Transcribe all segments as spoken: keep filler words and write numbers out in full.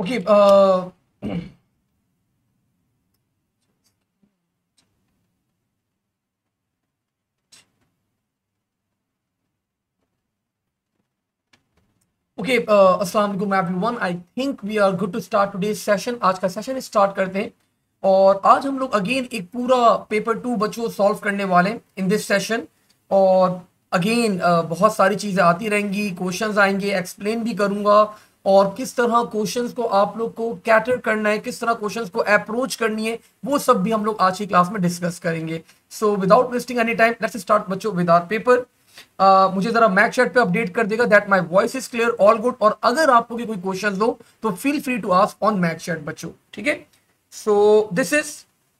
Okay, uh, okay अस्सलाम वालेकुम everyone. I think we are good to start today session. आज का session start करते हैं और आज हम लोग अगेन एक पूरा पेपर टू बच्चों सॉल्व करने वाले हैं इन दिस सेशन। और अगेन uh, बहुत सारी चीज़ें आती रहेंगी, क्वेश्चंस आएंगे, एक्सप्लेन भी करूंगा और किस तरह क्वेश्चंस को आप लोग को कैटर करना है, किस तरह क्वेश्चंस को अप्रोच करनी है, वो सब भी हम लोग आज की क्लास में डिस्कस करेंगे। So without wasting any time let's start बच्चों विद आवर पेपर। Uh, मुझे जरा मैक चैट पे अपडेट कर देगा that my voice is clear, all good. और अगर आपको कोई क्वेश्चन हो तो feel free to ask on mac chat बच्चों, ठीक है। So this is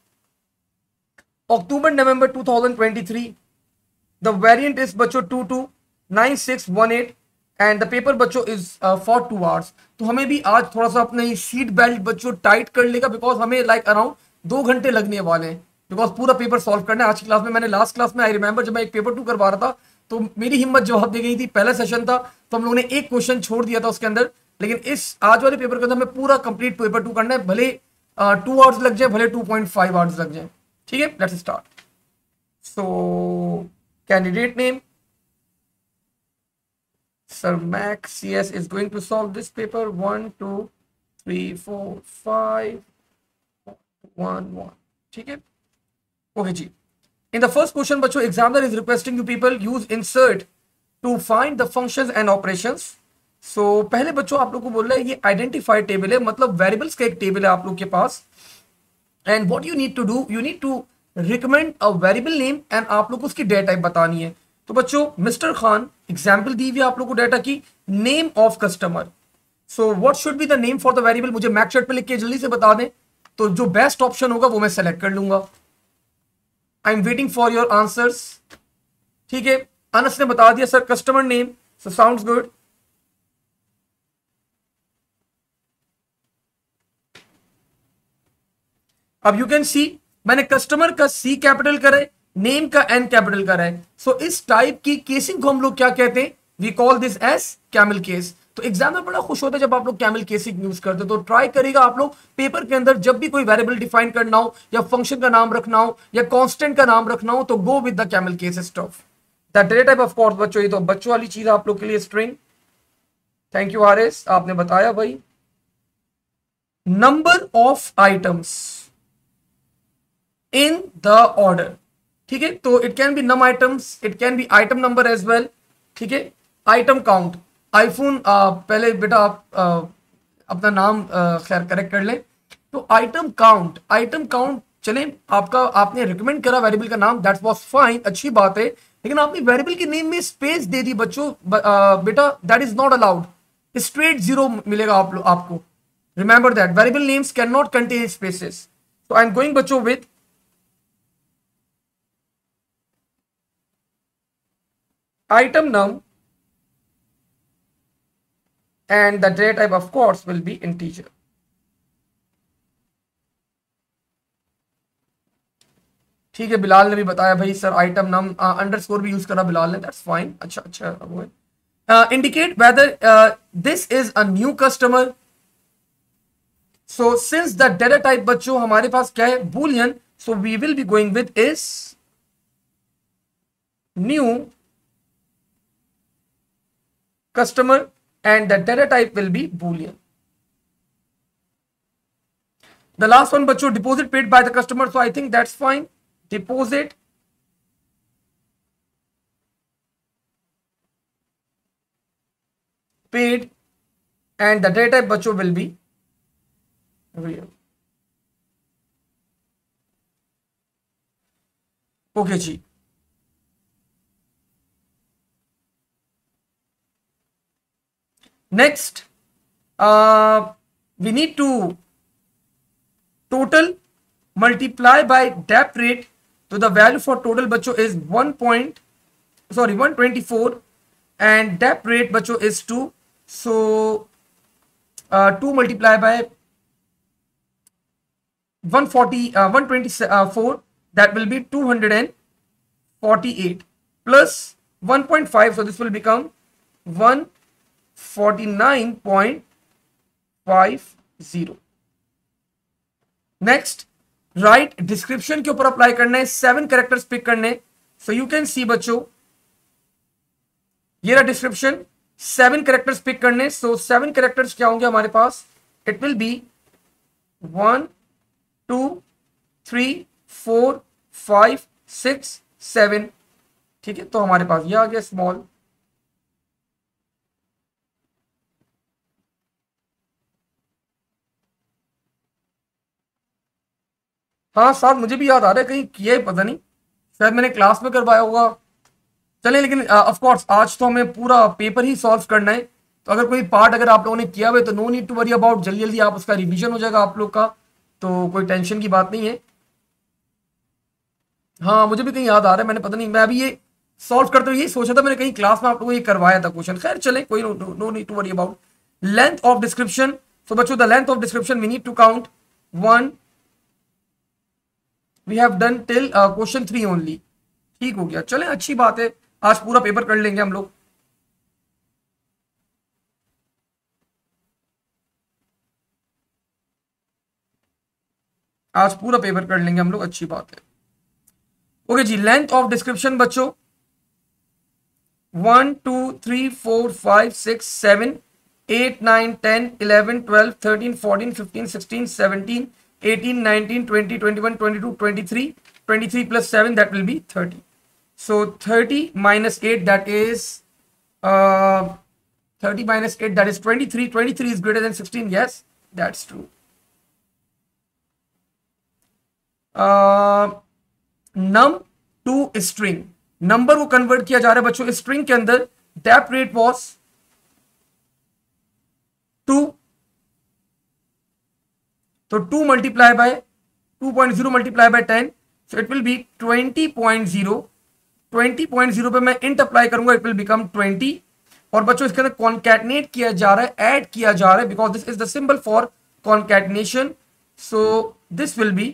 October November two thousand twenty three. The variant is बच्चों two two nine six one eight and the paper बच्चों इज फॉर टू आवर्स। तो हमें भी आज थोड़ा सा अपने सीट बेल्ट बच्चों टाइट कर लेगा बिकॉज हमें लाइक अराउंड दो घंटे लगने वाले हैं बिकॉज पूरा पेपर सॉल्व करना है आज की क्लास में। मैंने लास्ट क्लास में आई रिमेंबर जब मैं एक पेपर टू करवा रहा था तो मेरी हिम्मत जवाब दे गई थी। पहला सेशन था तो हम लोगों ने एक क्वेश्चन छोड़ दिया था उसके अंदर, लेकिन इस आज वाले पेपर के अंदर हमें पूरा कंप्लीट पेपर टू करना है, भले टू आवर्स लग जाए भले टू पॉइंट फाइव आवर्स लग जाए, ठीक है। Let's start. So candidate name sir mac C S is going to solve this paper one two three four five one one, ठीक है। Okay ji. In the first question, बच्चों examiner is requesting you people use insert to find the functions and operations. So पहले बच्चों आप लोग को बोल रहा है ये identify टेबल है, मतलब वेरिएबल्स का एक टेबल है आप लोग के पास। And what you need to do, you need to recommend a variable name and आप लोग को उसकी डेटा टाइप बतानी है। तो बच्चों मिस्टर खान एग्जाम्पल दी हुई है आप लोग को डेटा की, name of customer. So what should be the name for the variable, मुझे मैक चैट पे लिख के जल्दी से बता दें। तो जो बेस्ट ऑप्शन होगा वो मैं सेलेक्ट कर लूंगा। I am waiting for your answers, ठीक है। अनस ने बता दिया sir customer name, so sounds good. अब यू कैन सी मैंने कस्टमर का सी कैपिटल करा है, नेम का एन कैपिटल करा है। सो so, इस टाइप की केसिंग को हम लोग क्या कहते हैं, we call this as camel case. तो एग्जाम में बड़ा खुश होता है जब आप लोग कैमल केसिंग यूज करते हो। तो ट्राई करेगा आप लोग पेपर के अंदर जब भी कोई वेरिएबल डिफाइन करना हो या फंक्शन का नाम रखना हो या कांस्टेंट का नाम रखना हो तो go with the camel case stuff. The data type of course बच्चों, ये तो बच्चों वाली चीज आप लोग के लिए string. Thank you R S, आपने बताया भाई। Number of items in the order, ठीक है। तो it can be num items, it can be item number as well, ठीक है। आइटम काउंट, आईफोन पहले बेटा आप आ, अपना नाम खैर करेक्ट कर लें। तो आइटम काउंट, आइटम काउंट चलें आपका, आपने रिकमेंड करा वेरिएबल का नाम, दैट वाज फाइन, अच्छी बात है। लेकिन आपने वेरिएबल के नेम में स्पेस दे दी बच्चों, आ, बेटा that is not allowed, straight zero मिलेगा आप लोग आपको। Remember that variable names can not contain spaces. तो आई एम गोइंग बच्चों with item num and the data type of course will be integer. ठीक है, बिलाल ने भी बताया भाई सर आइटम नम अंडरस्कोर भी यूज करा बिलाल ने, दैट्स फाइन। अच्छा अच्छा वो है। Indicate whether this is a new customer. So since the data type बच्चों हमारे पास क्या है, boolean, so we will be going with is new customer and the data type will be boolean. The last one बच्चों deposit paid by the customer, so I think that's fine. Deposit paid and the data type बच्चों will be real. Okay ji. Next, uh, we need to total multiply by dep rate. So the value for total बच्चों is one point, sorry one twenty-four and dep rate बच्चों is two. So uh, two multiply by one forty, uh, one twenty-four, that will be two hundred forty-eight plus one point five. So this will become one forty-nine point five zero. Next, write description के ऊपर apply करना है, seven characters pick करने। So you can see बच्चों, ये रहा description, seven characters pick करने। So seven characters क्या होंगे हमारे पास? It will be one two three four five six seven. ठीक है, तो हमारे पास ये आ गया स्मॉल। हाँ साहब, मुझे भी याद आ रहा है, कहीं किया ही पता नहीं, शायद मैंने क्लास में करवाया होगा। चलिए, लेकिन ऑफ कोर्स आज तो हमें पूरा पेपर ही सॉल्व करना है, तो अगर कोई पार्ट अगर आप लोगों ने किया हुआ है तो no need to worry about, जल्दी जल्दी आप उसका रिवीजन हो जाएगा आप लोग का, तो कोई टेंशन की बात नहीं है। हाँ मुझे भी कहीं याद आ रहा है, मैंने पता नहीं, मैं अभी ये सॉल्व करते हुए यही सोचा था, मैंने कहीं क्लास में आप लोगों को ये करवाया था क्वेश्चन। खैर चले, कोई no need to worry about. Length of description, so बच्चों the length of description we need to count one, we have done till question three only. ठीक हो गया, चलें अच्छी बात है, आज पूरा पेपर कर लेंगे हम लोग। आज पूरा पेपर कर लेंगे हम लोग, अच्छी बात है। Okay ji, length of description बच्चों one two three four five six seven eight nine ten eleven twelve thirteen fourteen fifteen sixteen seventeen eighteen nineteen twenty twenty one twenty two twenty three twenty three plus seven, that will be thirty. So thirty minus eight, that is uh, thirty minus eight, that is twenty-three. twenty-three is greater than sixteen. Yes, that's true. Uh, num to string, number को convert किया जा रहा है बच्चों string के अंदर। Dep rate was two, तो two multiply by two point zero multiply by ten, so it will be twenty point zero. Twenty point zero पे मैं इंट अप्लाई करूंगा, इट विल बिकम ट्वेंटी। और बच्चों इसके अंदर कॉन्कैटनेट किया जा रहा है, ऐड किया जा रहा है, because this is the symbol for concatenation. So this will be,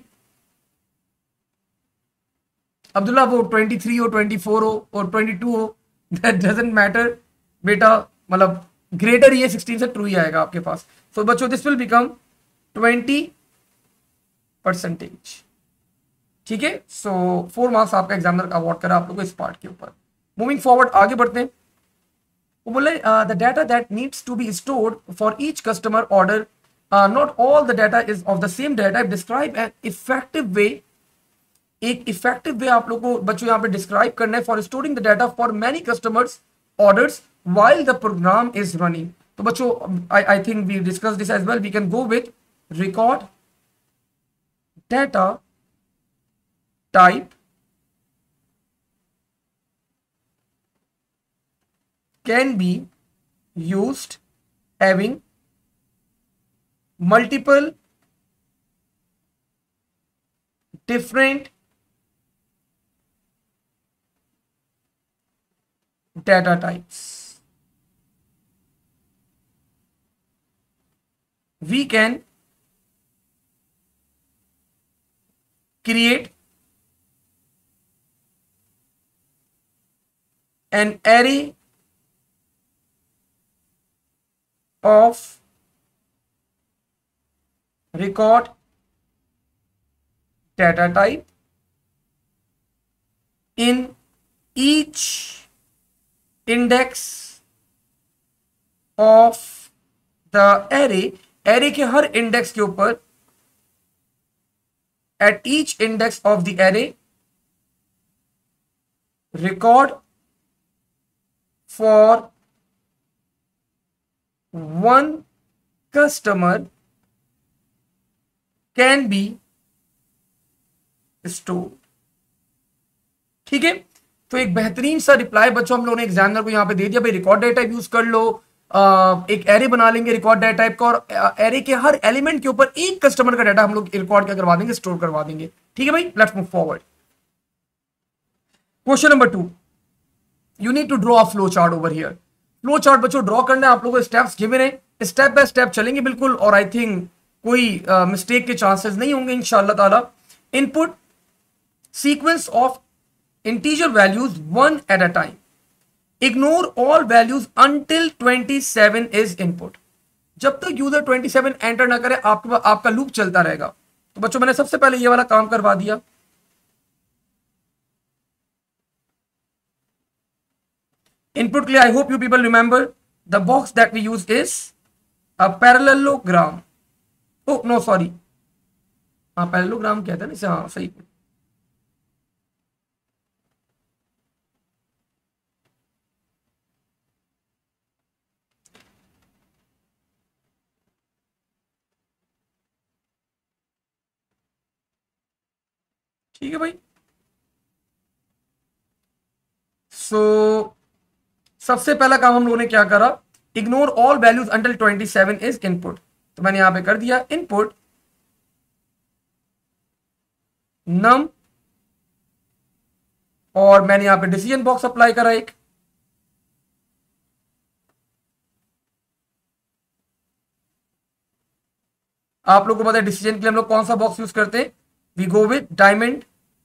Abdullah वो ट्वेंटी थ्री हो, ट्वेंटी फोर हो और ट्वेंटी टू हो, दैट डजंट मैटर बेटा, मतलब ग्रेटर ही है सिक्सटीन से, ट्रू ही आएगा आपके पास। सो so, बच्चों this will become twenty percentage. ठीक है, सो फोर मार्क्स आपका एग्जामिनर का अवार्ड करा आप लोगों को इस पार्ट के ऊपर। मूविंग फॉरवर्ड, आगे बढ़ते हैं। वो बोले the data that needs to be stored for each customer order, not all the data is of the same data, describe an effective way. एक इफेक्टिव वे आप लोग को बच्चों यहाँ पे डिस्क्राइब करना है for storing the data for many customers orders while the program is running. तो बच्चों I I think we discuss this as well, we can go with record data type can be used having multiple different data types. We can create an array of record data type in each index of the array। array के हर index के ऊपर, at each index of the array record for one customer can be stored। ठीक है, तो एक बेहतरीन सा reply बच्चों हम लोगों ने एग्जामिनर को यहां पे दे दिया, भाई रिकॉर्ड डाटा टाइप यूज कर लो, आ, एक एरे बना लेंगे रिकॉर्ड डाटा टाइप का, और एरे के हर एलिमेंट के ऊपर एक कस्टमर का डाटा हम लोग रिकॉर्ड क्या करवा देंगे, स्टोर करवा देंगे। ठीक है भाई, let's move forward. Question number two, you need to draw a flow chart over here। Flow chart बच्चों ड्रॉ करना है आप लोगों को, स्टेप्स गिवन है, स्टेप बाय स्टेप चलेंगे बिल्कुल, और आई थिंक कोई मिस्टेक uh, के चांसेस नहीं होंगे इंशाल्लाह ताला। Input sequence of integer values one at a time, ignore all values until twenty seven is input. जब तक यूजर ट्वेंटी सेवन एंटर ना करे आपके आपका लूप चलता रहेगा। तो बच्चों मैंने सबसे पहले ये वाला काम करवा दिया। इनपुट के लिए I hope you people remember the box that we use is a parallelogram. Oh no sorry, हाँ पैरेललोग्राम कहते हैं ना इसे, हाँ सही। ठीक है भाई। सो so, सबसे पहला काम हम लोगों ने क्या करा, ignore all values until twenty seven is input. तो मैंने यहां पे कर दिया इनपुट नम, और मैंने यहां पे डिसीजन बॉक्स अप्लाई करा एक। आप लोगों को पता है डिसीजन के लिए हम लोग कौन सा बॉक्स यूज करते हैं, वी गो विद डायमंड।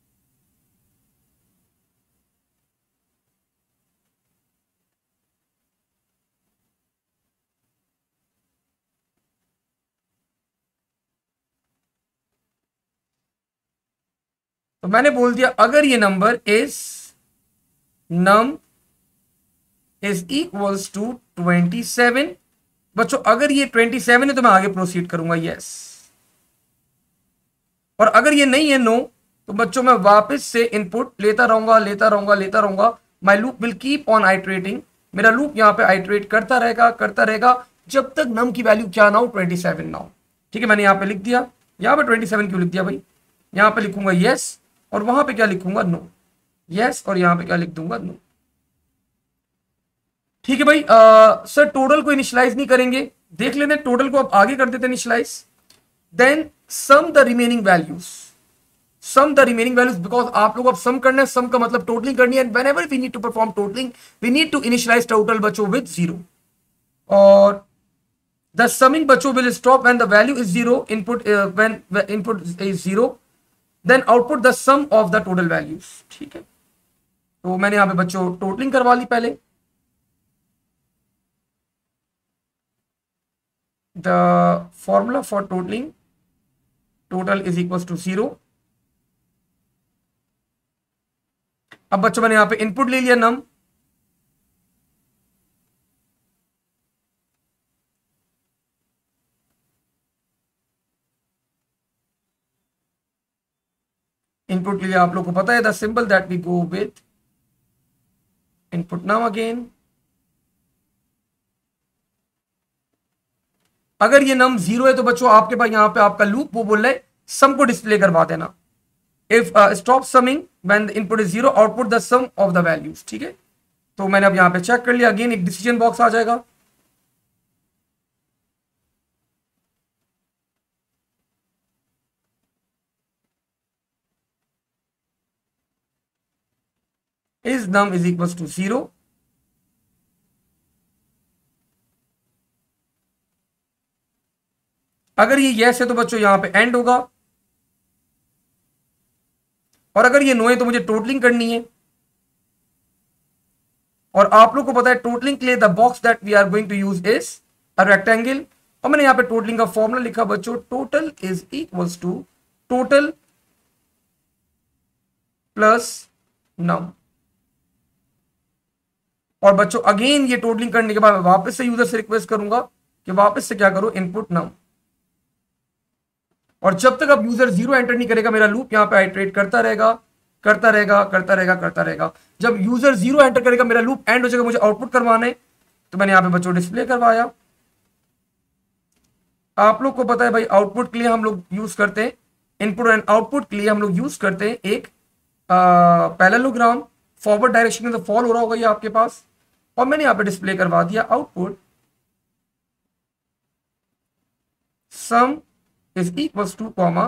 तो मैंने बोल दिया अगर ये number is num is equals to twenty seven. बच्चों अगर ये ट्वेंटी सेवन है तो मैं आगे प्रोसीड करूंगा यस, और अगर ये नहीं है नो, तो बच्चों मैं वापस से इनपुट लेता रहूंगा लेता रहूंगा लेता रहूंगा। My loop will keep on iterating. मेरा लूप यहाँ पे आइट्रेट करता रहेगा करता रहेगा जब तक नम की वैल्यू क्या ना हो, ट्वेंटी सेवन ना हो। ठीक है, मैंने यहाँ पे लिख दिया। यहाँ पे ट्वेंटी सेवन क्यों लिख दिया भाई, यहाँ पे लिखूंगा यस और वहां पे क्या लिखूंगा नो, यस और यहाँ पे क्या लिख दूंगा नो। ठीक है भाई। आ, सर टोटल को इनिशियलाइज नहीं करेंगे, देख लेते हैं टोटल को अब आगे कर देते हैं initialize. Then sum the remaining values, sum the remaining values, because आप लोग अब सम करना है, सम का मतलब टोटलिंग करनी है। Whenever we need to perform totalling we need to initialize total बच्चों विद जीरो, और द समिंग बच्चों will stop when the value is zero, input when input is zero, then output the sum of the total values. ठीक है, तो मैंने यहां पे बच्चों टोटलिंग करवा ली पहले। The formula for totalling, total is equal to zero. अब बच्चों मैंने यहां पे इनपुट ले लिया नम, इनपुट के लिए आप लोग को पता है the symbol that we go with input now again. अगर ये नम जीरो है तो बच्चों आपके पास यहां पे आपका लूप वो बोल रहा है सम को डिस्प्ले करवा देना। If stop summing when the input is zero, output the sum of the values. ठीक है, तो मैंने अब यहां पे चेक कर लिया, अगेन एक डिसीजन बॉक्स आ जाएगा। Is num is equal to zero, अगर ये यस है तो बच्चों यहां पे एंड होगा, और अगर ये नो है तो मुझे टोटलिंग करनी है। और आप लोग को पता है टोटलिंग के लिए the box that we are going to use is a rectangle, और मैंने यहां पे टोटलिंग का फॉर्मूला लिखा बच्चों, total is equals to total plus num. और बच्चों अगेन ये टोटलिंग करने के बाद मैं वापस से यूजर से रिक्वेस्ट करूंगा कि वापस से क्या करो, इनपुट नम। और जब तक अब यूजर जीरो एंटर नहीं करेगा मेरा लूप यहां पे आइट्रेट करता रहेगा करता रहेगा करता रहेगा करता रहेगा। जब यूजर जीरो एंटर करेगा मेरा लूप एंड हो जाएगा, मुझे आउटपुट करवाना है, तो मैंने यहां पे बच्चों डिस्प्ले करवाया। आप लोग को पता है भाई आउटपुट के लिए हम लोग यूज करते हैं, इनपुट एंड आउटपुट के लिए हम लोग यूज करते हैं एक पैरेललोग्राम। फॉरवर्ड डायरेक्शन में तो फॉल हो रहा होगा ये आपके पास, और मैंने यहां पे डिस्प्ले करवा दिया output sum is equal to comma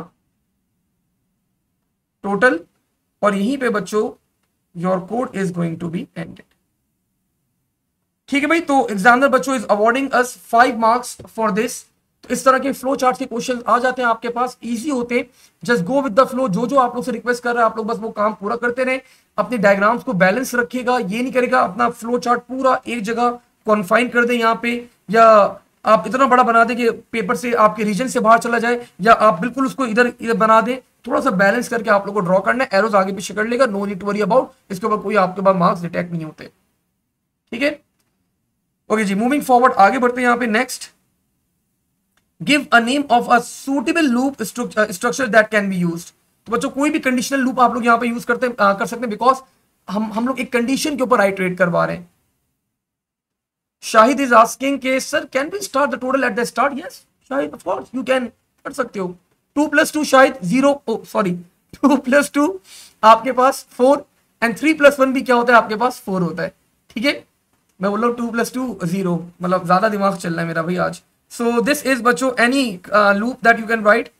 total, और यहीं पे बच्चों your code is going to be ended. ठीक है भाई, तो एग्जामिनर बच्चों is awarding us five marks for this. तो इस तरह के फ्लो चार्ट के क्वेश्चन आ जाते हैं आपके पास, इजी होते हैं, just go with the flow. जो जो आप लोग से रिक्वेस्ट कर रहे हैं आप लोग बस वो काम पूरा करते रहे, अपने डायग्राम्स को बैलेंस रखिएगा, ये नहीं करेगा अपना फ्लो चार्ट पूरा एक जगह कॉन्फाइन कर दे यहाँ पे, या आप इतना बड़ा बना दें कि पेपर से आपके रीजन से बाहर चला जाए, या आप बिल्कुल उसको इधर इधर बना दें, थोड़ा सा बैलेंस करके आप लोग को ड्रॉ करना है। एरोज आगे पीछे कर लेगा, no need to worry about, इसके ऊपर कोई आपके पास मार्क्स डिटेक्ट नहीं होते, ठीक है। ओके जी, मूविंग फॉरवर्ड, आगे बढ़ते हैं यहाँ पे। Next, give a name of a suitable loop structure that can be used. तो बच्चों कोई भी कंडीशनल लूप आप लोग यहाँ पे यूज करते आ, कर सकते हैं, बिकॉज हम हम लोग एक कंडीशन के ऊपर आइटरेट करवा रहे हैं। शाहिद इज आस्किंग के sir can we start the total at the start. Yes Shahid, of course you can, कर सकते हो। Two plus two Shahid zero, oh sorry, two plus two आपके पास four, and three plus one भी क्या होता है आपके पास, फोर होता है, ठीक है। मैं बोल रहा हूँ टू प्लस टू जीरो, मतलब ज्यादा दिमाग चल रहा है मेरा भाई आज। सो दिस इज बच्चों any loop that you can write,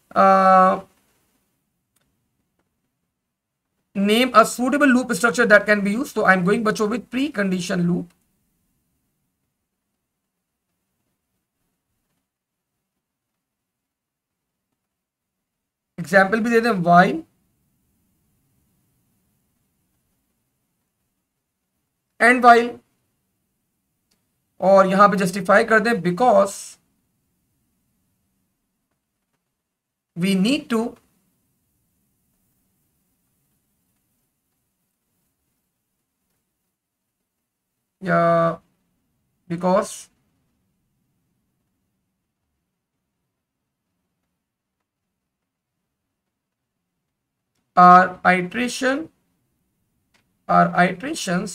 name a suitable loop structure that can be used. So I'm going बच्चों with pre-condition loop. एग्जाम्पल भी दे दें, while and while, और यहां पे जस्टिफाई कर दें बिकॉज वी नीड टू या because our iteration our iterations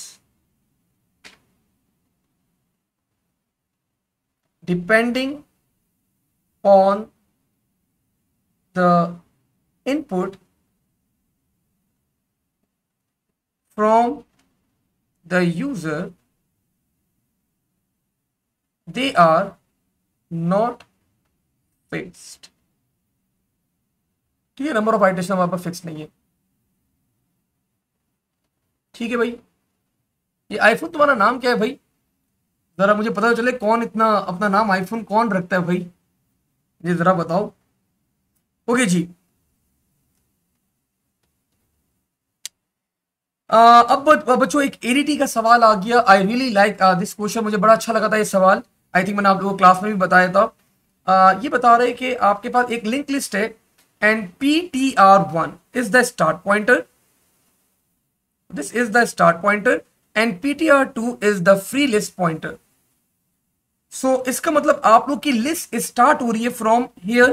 depending on the input from the user, they are not fixed। ठीक है, नंबर ऑफ आइटरेशन हमारे पास फिक्स नहीं है, ठीक है भाई। ये आईफोन तुम्हारा नाम क्या है भाई, जरा मुझे पता चले कौन इतना अपना नाम आईफोन कौन रखता है भाई, ये जरा बताओ। ओके जी, आ, अब बच्चों एक एडीटी का सवाल आ गया। I really like this question, मुझे बड़ा अच्छा लगा था ये सवाल। आई थिंक मैंने आप लोगों को क्लास में भी बताया था। uh, ये बता रहे हैं कि आपके पास एक लिंक लिस्ट है and P T R one is the start pointer, this is the start pointer, and P T R two is the free list pointer। so इसका मतलब आप लोग की लिस्ट स्टार्ट हो रही है from here,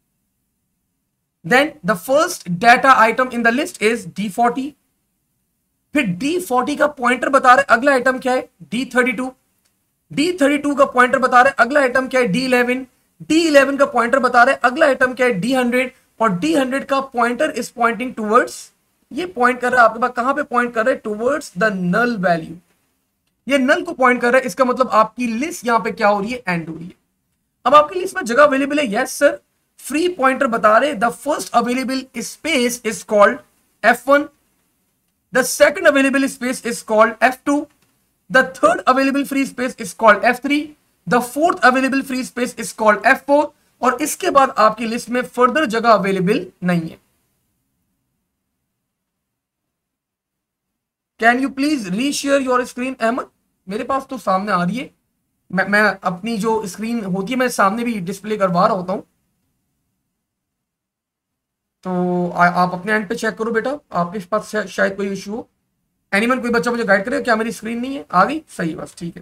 then the first data item in the list is D forty, फिर D forty का पॉइंटर बता रहे अगला आइटम क्या है D thirty-two, D thirty-two का पॉइंटर बता रहे अगला आइटम क्या है D eleven, D eleven का पॉइंटर बता रहे अगला आइटम क्या है D one hundred, और D one hundred का पॉइंटर इज पॉइंटिंग टूवर्ड्स, ये पॉइंट कर रहा है आपके पास कहां पे पॉइंट कर रहा है, टूवर्ड्स द नल वैल्यू, ये नल को पॉइंट कर रहा है। इसका मतलब आपकी लिस्ट यहां पे क्या हो रही है, एंड हो रही है। अब आपकी लिस्ट में जगह अवेलेबल है, यस सर। फ्री पॉइंटर बता रहे the first available space is called F one, the second available space is called F two, the third available free space is called F three, the fourth available free space is called F four, और इसके बाद आपकी list में further जगह available नहीं है। Can you please reshare your screen Ahmad, मेरे पास तो सामने आ रही है, मैं, मैं अपनी जो स्क्रीन होती है मैं सामने भी डिस्प्ले करवा रहा होता हूं, तो आ, आप अपने एंड पे चेक करो बेटा, आपके पास शायद कोई इशू हो। एनीवन, कोई बच्चा मुझे गाइड करे, क्या मेरी स्क्रीन नहीं है, आ गई, सही, बस ठीक है।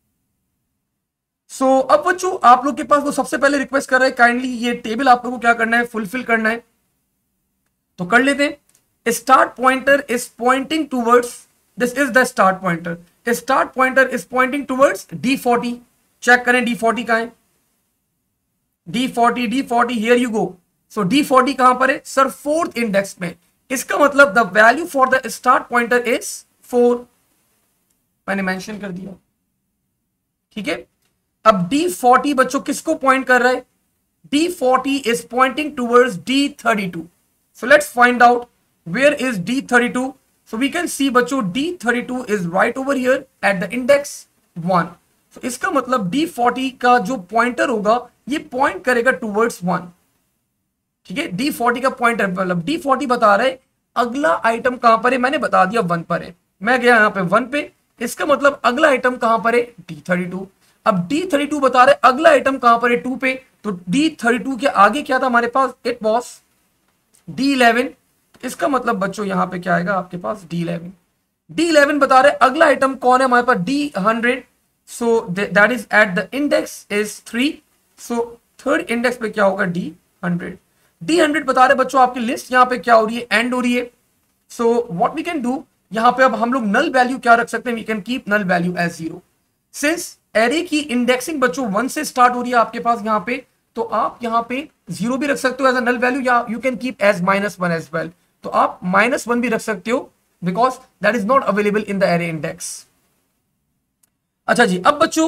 सो so, अब बच्चों आप लोग के पास वो सबसे पहले रिक्वेस्ट कर रहे हैं काइंडली ये टेबल आप लोगों को क्या करना है, फुलफिल करना है, तो कर लेते हैं। Start pointer is pointing towards, this is the start pointer, start pointer is pointing towards D forty, check करें D forty कहां है, D forty, D forty, here you go. So D forty कहां पर है सर, फोर्थ इंडेक्स में, इसका मतलब the value for the start pointer is four, मैंने मेंशन कर दिया, ठीक है। अब D forty बच्चों किसको पॉइंट कर रहा है, D forty is pointing towards D thirty-two, so let's find out where is D thirty-two। so we can see बच्चों D thirty-two is right over here at the index one, so इसका मतलब D forty का जो pointer होगा ये point करेगा towards one, ठीक है। D forty का पॉइंटर मतलब D forty बता रहे अगला आइटम कहां पर है, मैंने बता दिया वन पर है, मैं गया यहां पे वन पे, इसका मतलब अगला आइटम कहां पर है D thirty-two, अब डी थर्टी टू बता रहे अगला आइटम कहां पर है, टू पे, तो डी थर्टी टू के आगे क्या था हमारे पास, इट वॉज डी इलेवन। इसका मतलब बच्चों यहां पे क्या आएगा आपके पास, डी इलेवन। डी इलेवन बता रहे अगला आइटम कौन है हमारे पास, D hundred. So that is at the index is three, so third index पे क्या होगा, डी हंड्रेड। डी हंड्रेड बता रहे बच्चों आपकी लिस्ट यहां पे क्या हो रही है, एंड हो रही है। So what we can do, यहां पे अब हम लोग नल वैल्यू क्या रख सकते हैं, we can keep null value as zero. Since array की इंडेक्सिंग बच्चों वन से स्टार्ट हो रही है आपके पास यहां पे, तो आप यहां पे जीरो भी रख सकते हो एज अ नल वैल्यू, या you can keep as minus one as well. तो आप माइनस वन भी रख सकते हो because that is not available in the array index. अच्छा जी, अब बच्चों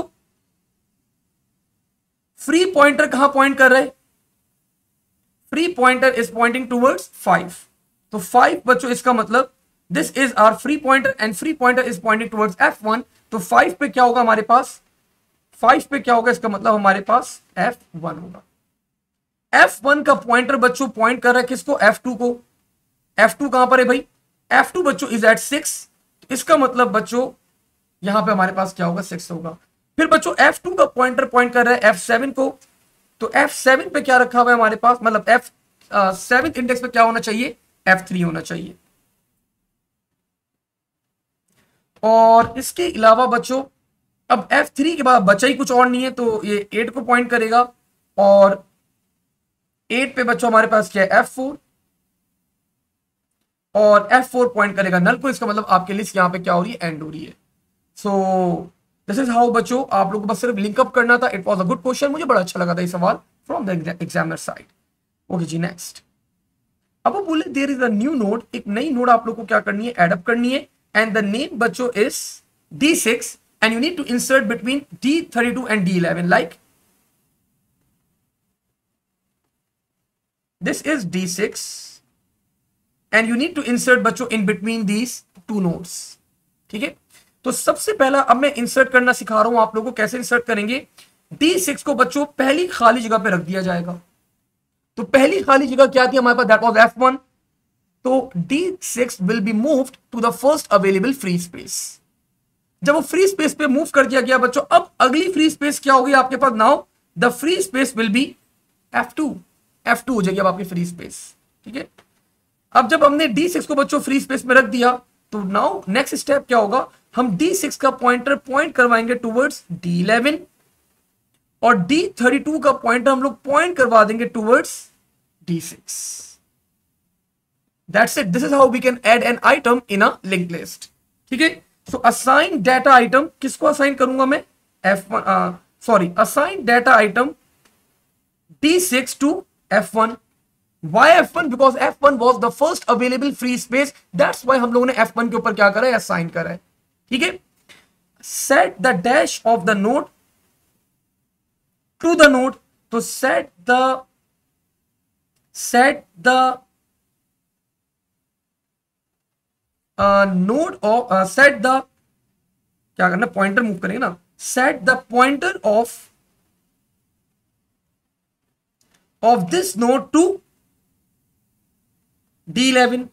फ्री पॉइंटर कहां पॉइंट कर रहे हैं, free pointer is pointing towards five. तो फाइव बच्चों इसका मतलब this is our free pointer and free pointer is pointing towards F one. तो फाइव पे क्या होगा हमारे पास, फाइव पे क्या होगा, इसका मतलब हमारे पास एफ वन होगा। एफ वन का पॉइंटर बच्चों पॉइंट कर रहा है किसको, एफ टू को। एफ टू कहां पर है भाई, एफ टू बच्चों इज एट सिक्स। इसका मतलब बच्चों यहां पे हमारे पास क्या होगा, सिक्स होगा। फिर बच्चों एफ टू का पॉइंटर पॉइंट कर रहा है एफ सेवन को, तो एफ सेवन पे क्या रखा हुआ है हमारे पास, मतलब एफ सेवन इंडेक्स पे क्या होना चाहिए, एफ थ्री होना चाहिए। और इसके अलावा बच्चों अब एफ थ्री के बाद बचा ही कुछ और नहीं है, तो ये एट को पॉइंट करेगा, और एट पे बच्चों हमारे पास क्या है, एफ फोर, और एफ फोर पॉइंट करेगा नल को। इसका मतलब आपकी लिस्ट यहां पे क्या हो रही है, एंड हो रही है। सो दिस इज हाउ बच्चों, आप लोगों को बस सिर्फ लिंकअप करना था। It was a good question, मुझे बड़ा अच्छा लगा था ये सवाल from the examiner side. Okay जी, नेक्स्ट। अब वो बोले there is a new node, एक नई नोड आप लोग को क्या करनी है, एडअप करनी है, एंड द नेम बच्चों is D six, and you need to insert between D thirty-two and D eleven, like this is D six and you need to insert बच्चों in between these two nodes। ठीक है, तो सबसे पहला अब मैं insert करना सिखा रहा हूं आप लोगों को, कैसे इंसर्ट करेंगे। D सिक्स को बच्चों पहली खाली जगह पे रख दिया जाएगा। तो पहली खाली जगह क्या थी हमारे पास, दैट वाज एफ वन। तो D six will be moved to the first available free space. जब वो फ्री स्पेस पे मूव कर दिया गया बच्चों, अब अगली फ्री स्पेस क्या होगी आपके पास, now the free space will be F two. F two हो जाएगी अब आपकी फ्री स्पेस। ठीक है, अब जब हमने डी सिक्स को बच्चों फ्री स्पेस में रख दिया, तो नाउ नेक्स्ट स्टेप क्या होगा, हम डी सिक्स का पॉइंटर पॉइंट करवाएंगे टूवर्ड्स डी इलेवन, और डी थर्टी टू का पॉइंटर हम लोग पॉइंट करवा देंगे towards D six. That's it, this is how we can add an item in a link list. ठीक है, सो असाइन डाटा आइटम किसको असाइन करूंगा मैं, F one, sorry assign data item D six to F one. Why F one? Because F one was the first available free space. That's why हम लोगों ने F one के ऊपर क्या करा है, असाइन करा है। ठीक है, set the dash of the node to the node, तो set the set the node of set the, क्या करना, पॉइंटर मूव करेंगे ना, set the pointer of of this node to D eleven.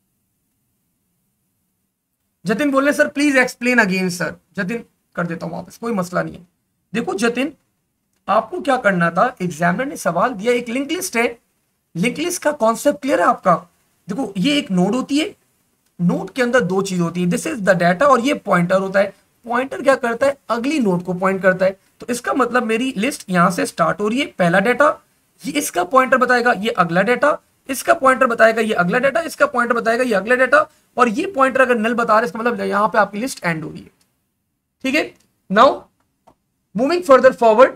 Jatin बोल रहे sir please explain again. Sir Jatin कर देता हूं वापस, कोई मसला नहीं है। देखो जतिन, आपको क्या करना था, एग्जामिनर ने सवाल दिया, एक लिंक लिस्ट है, लिंक लिस्ट का कॉन्सेप्ट क्लियर है आपका। देखो ये एक नोड होती है, नोड के अंदर दो चीज होती है, दिस इज द डाटा, और ये पॉइंटर होता है। पॉइंटर क्या करता है, अगली नोड को पॉइंट करता है। तो इसका मतलब मेरी लिस्ट यहां से स्टार्ट हो रही है, पहला डाटा, ये इसका पॉइंटर बताएगा ये अगला डाटा, इसका पॉइंटर बताएगा ये अगला डाटा, इसका पॉइंटर बताएगा ये अगला डाटा, और ये पॉइंटर अगर नल बता रहे इसका मतलब यहां पे आपकी लिस्ट एंड हो रही है। ठीक है, now moving further forward,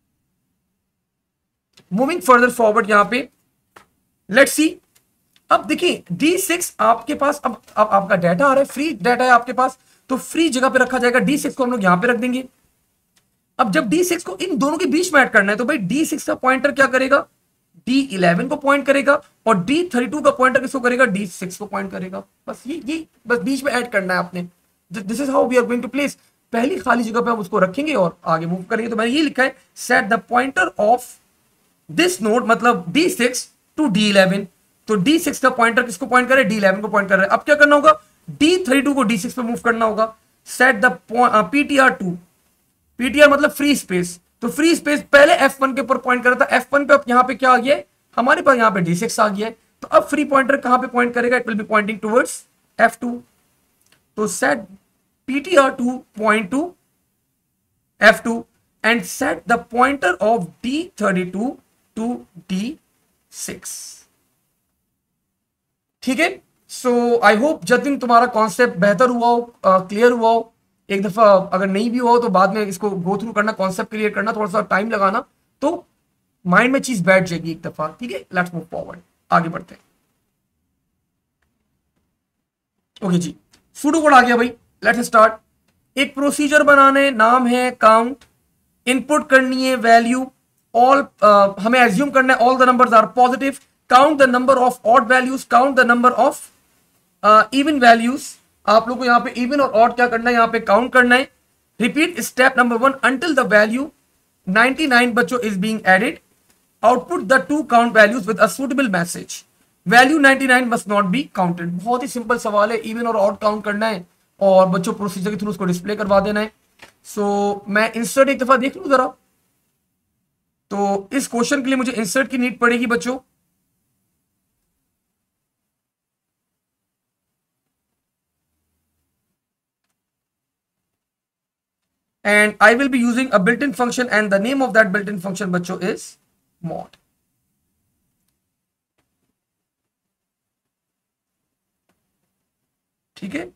moving further forward यहां पे लेट्स सी। अब देखिए डी सिक्स आपके पास, अब अब आपका डाटा आ रहा है, फ्री डाटा है आपके पास, तो फ्री जगह पे रखा जाएगा। डी सिक्स को हम लोग यहां पे रख देंगे। अब जब डी सिक्स को इन दोनों के बीच में ऐड करना है, तो भाई डी सिक्स का पॉइंटर क्या करेगा, डी इलेवन को पॉइंट करेगा, और डी थर्टी टू का पॉइंटर किसको करेगा, डी सिक्स को पॉइंट करेगा। बस ये ये बस बीच में ऐड करना है आपने। This is how we are going to place. पहली खाली जगह पे हम उसको रखेंगे और आगे मूव करेंगे। तो मैंने ये लिखा है, set the pointer of this node, मतलब D six to D eleven. तो डी सिक्स का पॉइंटर किसको पॉइंट करे, डी इलेवन को पॉइंट कर रहा है। अब क्या करना होगा, डी थर्टी टू को डी सिक्स पे मूव करना होगा। Set the PTR to, PTR मतलब फ्री स्पेस, तो फ्री स्पेस पहले एफ वन के ऊपर पॉइंट कर रहा था, एफ वन पे अब यहाँ पे क्या आ गया है हमारे पास, यहाँ पे डी सिक्स आ गया है, तो अब फ्री पॉइंटर कहां पे पॉइंट करेगा, it will be pointing towards F two, तो set PTR to point to F two and set the pointer of D thirty-two to D six. ठीक है, सो आई होप जतिन तुम्हारा कॉन्सेप्ट बेहतर हुआ हो, क्लियर uh, हुआ हो। एक दफा अगर नहीं भी हुआ हो तो बाद में इसको गो थ्रू करना, कॉन्सेप्ट क्लियर करना, थोड़ा सा टाइम लगाना, तो माइंड में चीज बैठ जाएगी एक दफा। ठीक है, लेट्स मूव फॉरवर्ड, आगे बढ़ते हैं। ओके जी, सूडो कोड आ गया भाई, लेट्स स्टार्ट। एक प्रोसीजर बनाने, नाम है काउंट, इनपुट करनी है वैल्यू, ऑल uh, हमें एज्यूम करना है all the numbers are positive, count the number of odd values, count the number of even values. आप लोग को यहाँ पे इवन और ऑड क्या करना है, यहाँ पे काउंट करना है। Repeat step number one until the value ninety nine बच्चों is being added, output the two count values with a suitable message, value ninety nine must not be counted. बहुत ही सिंपल सवाल है, इवन और odd count करना है और बच्चों प्रोसीजर के थ्रू उसको डिस्प्ले करवा देना है। सो so, मैं इंसर्ट एक दफा देख लूं जरा, तो इस क्वेश्चन के लिए मुझे इंसर्ट की नीड पड़ेगी बच्चों। And I will be using a built in function and the name of that built in function बच्चों इज मॉड। ठीक है,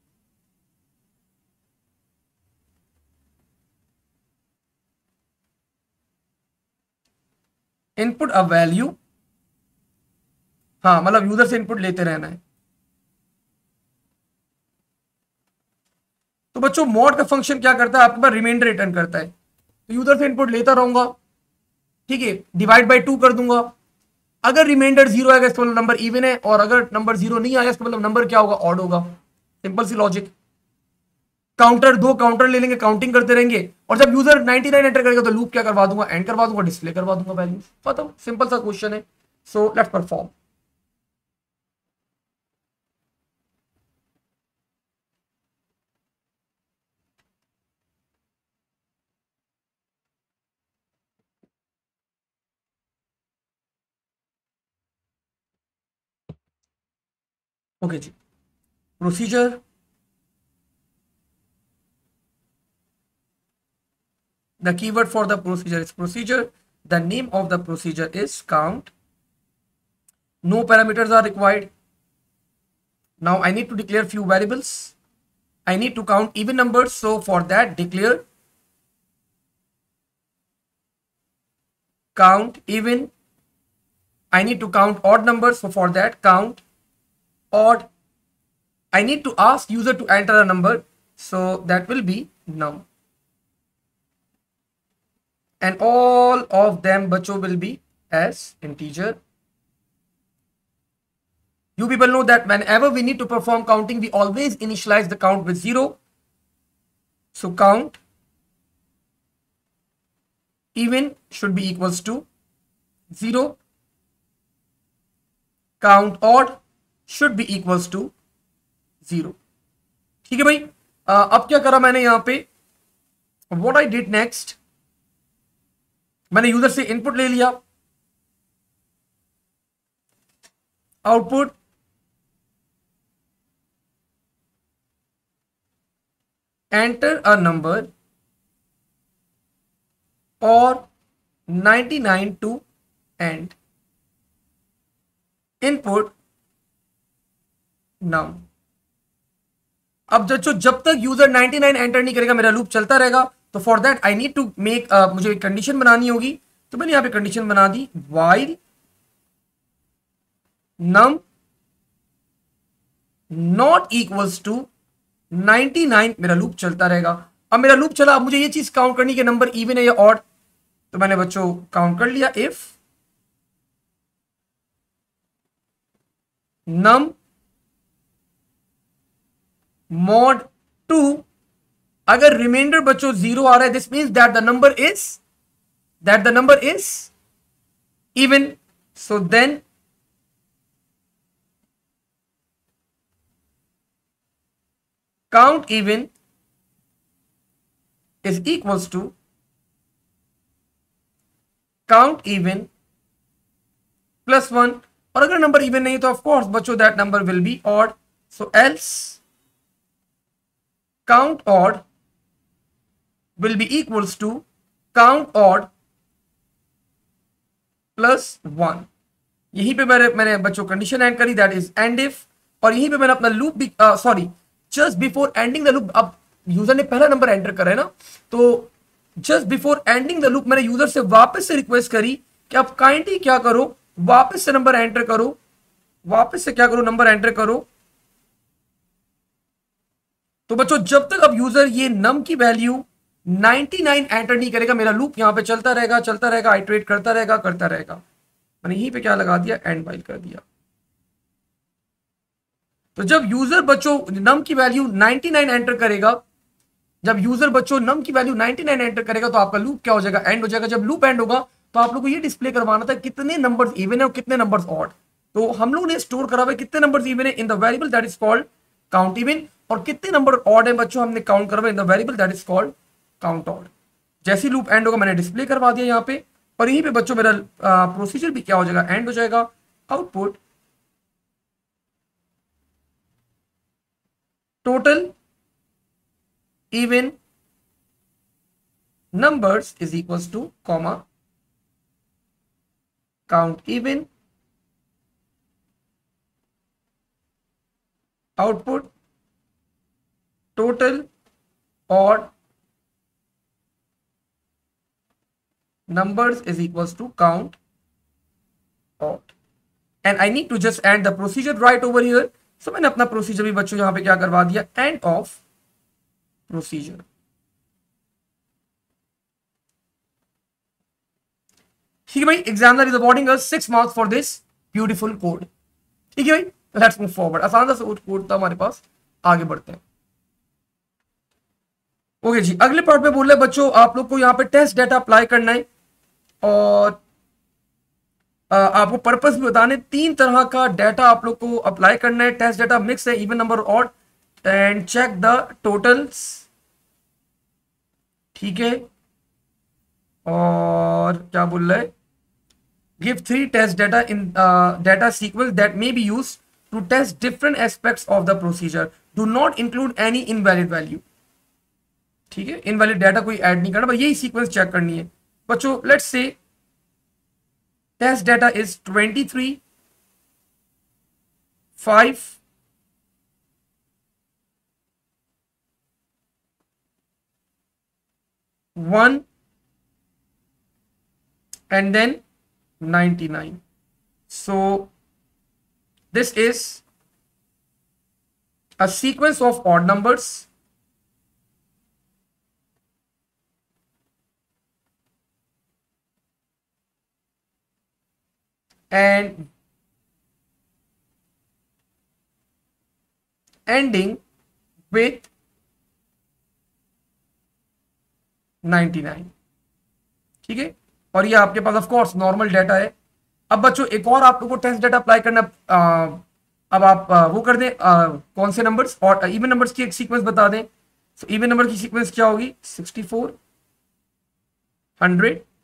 इनपुट अ वैल्यू, हाँ मतलब यूजर से इनपुट लेते रहना है। तो बच्चों मॉड का फंक्शन क्या करता है, आपके पास रिमाइंडर रिटर्न करता है, तो यूजर से इनपुट लेता रहूंगा। ठीक है, डिवाइड बाय टू कर दूंगा, अगर रिमाइंडर जीरो आएगा इसका मतलब नंबर इवन है, और अगर नंबर जीरो नहीं आया इसका मतलब नंबर क्या होगा, ऑड होगा। Simple C logic. काउंटर, दो काउंटर ले लेंगे, काउंटिंग करते रहेंगे, और जब यूजर नाइंटी नाइन एंटर करेगा तो लूप क्या करवा दूंगा, एंड करवा दूंगा, डिस्प्ले करवा दूंगा वैल्यूज। खत्म, सिंपल सा क्वेश्चन है। So let's perform. ओके जी, procedure, the keyword for the procedure is procedure, the name of the procedure is count, no parameters are required. Now I need to declare few variables, I need to count even numbers, so for that declare count even. I need to count odd numbers, so for that count odd. I need to ask user to enter a number, so that will be num, and all of them bachcho will be as integer. You people know that whenever we need to perform counting, we always initialize the count with zero. So count even should be equals to zero, count odd should be equals to zero. ठीक है भाई, आ, अब क्या करा मैंने यहां पे, what I did next, मैंने यूजर से इनपुट ले लिया, आउटपुट एंटर अ नंबर और ninety nine to end, input num. अब जो जब तक यूजर नाइंटी नाइन एंटर नहीं करेगा मेरा लूप चलता रहेगा, तो for that I need to make, मुझे एक कंडीशन बनानी होगी, तो मैंने यहां पे कंडीशन बना दी while num not equals to ninety nine, मेरा लूप चलता रहेगा। अब मेरा लूप चला, अब मुझे ये चीज काउंट करनी कि नंबर इवन है या ऑड, तो मैंने बच्चों काउंट कर लिया, इफ नम मॉड टू, अगर रिमाइंडर बच्चों जीरो आ रहा है, this means that the number is that the number is even, so then count even is equals to count even plus one, और अगर नंबर इवन नहीं तो ऑफ कोर्स बच्चों that number will be odd. So else count odd will be equals to count odd plus one. यहीं पे मैंने मैंने बच्चों कंडीशन ऐड करी, दैट इज एंड इफ, और यहीं पे मैंने अपना लूप भी sorry just before ending the loop, अब यूजर ने पहला नंबर एंटर करा है ना, तो just before ending the loop मैंने यूजर से वापस से रिक्वेस्ट करी कि आप काइंडली क्या करो, वापस से नंबर एंटर करो, वापस से क्या करो, नंबर एंटर करो. तो बच्चों जब तक अब यूजर ये नम की वैल्यू निन्यानवे एंटर नहीं करेगा, मेरा लूप यहां पे चलता रहेगा चलता रहेगा आइटरेट करता रहेगा करता रहेगा. मैंने यहीं पे क्या लगा दिया, एंड वाइल कर दिया. तो जब यूजर बच्चों नम की वैल्यू निन्यानवे एंटर करेगा, जब यूजर बच्चों नम की वैल्यू निन्यानवे एंटर करेगा तो आपका लूप क्या हो जाएगा, एंड हो जाएगा. जब लूप एंड होगा तो आप लोग को ये डिस्प्ले करवाना था कितने नंबर्स इवन है और कितने नंबर्स ऑड. तो हम लोग ने स्टोर करा हुआ कितने नंबर्स इवन है in the variable that is called count even, और कितने नंबर ऑड है बच्चों हमने काउंट करा हुआ in the variable that is called count odd. जैसे लूप एंड होगा मैंने डिस्प्ले करवा दिया यहाँ पे, और यहीं पे बच्चों मेरा प्रोसीजर भी क्या हो जाएगा, एंड हो जाएगा. Output total even numbers is equals to comma count even output total odd numbers is equals to count odd. And I need to just add the procedure right over here. So मैंने अपना procedure भी बच्चों यहां पे क्या करवा दिया, end of procedure. ठीक है भाई, examiner is awarding us six marks for this beautiful code. ठीक है भाई, लेट्स मूव फॉरवर्ड. आसान सा कोड था हमारे पास, आगे बढ़ते हैं. ओके जी, अगले पार्ट में बोल रहे बच्चों आप लोग को यहाँ पे टेस्ट डेटा अप्लाई करना है, और आ, आपको पर्पस भी बताने. तीन तरह का डेटा आप लोग को अप्लाई करना है. टेस्ट डेटा मिक्स है, even number odd, and check the totals. ठीक है, और क्या बोल रहा है, give three test data in uh, data sequence that may be used to test different aspects of the procedure. Do not include any invalid value. ठीक है, invalid data कोई ऐड नहीं करना, बस यही सीक्वेंस चेक करनी है बच्चों. Let's say test data is twenty three five one and then ninety-nine. So this is a sequence of odd numbers and ending with ninety-nine. ठीक है, और ये आपके पास ऑफ कोर्स नॉर्मल डाटा है. अब बच्चों एक और आप लोग को टेस्ट डाटा अप्लाई करना. आ, अब आप आ, वो कर दें, आ, कौन से नंबर्स, और इवन नंबर्स की एक सीक्वेंस बता दें. सो इवन नंबर की सीक्वेंस क्या होगी, sixty four, hundred,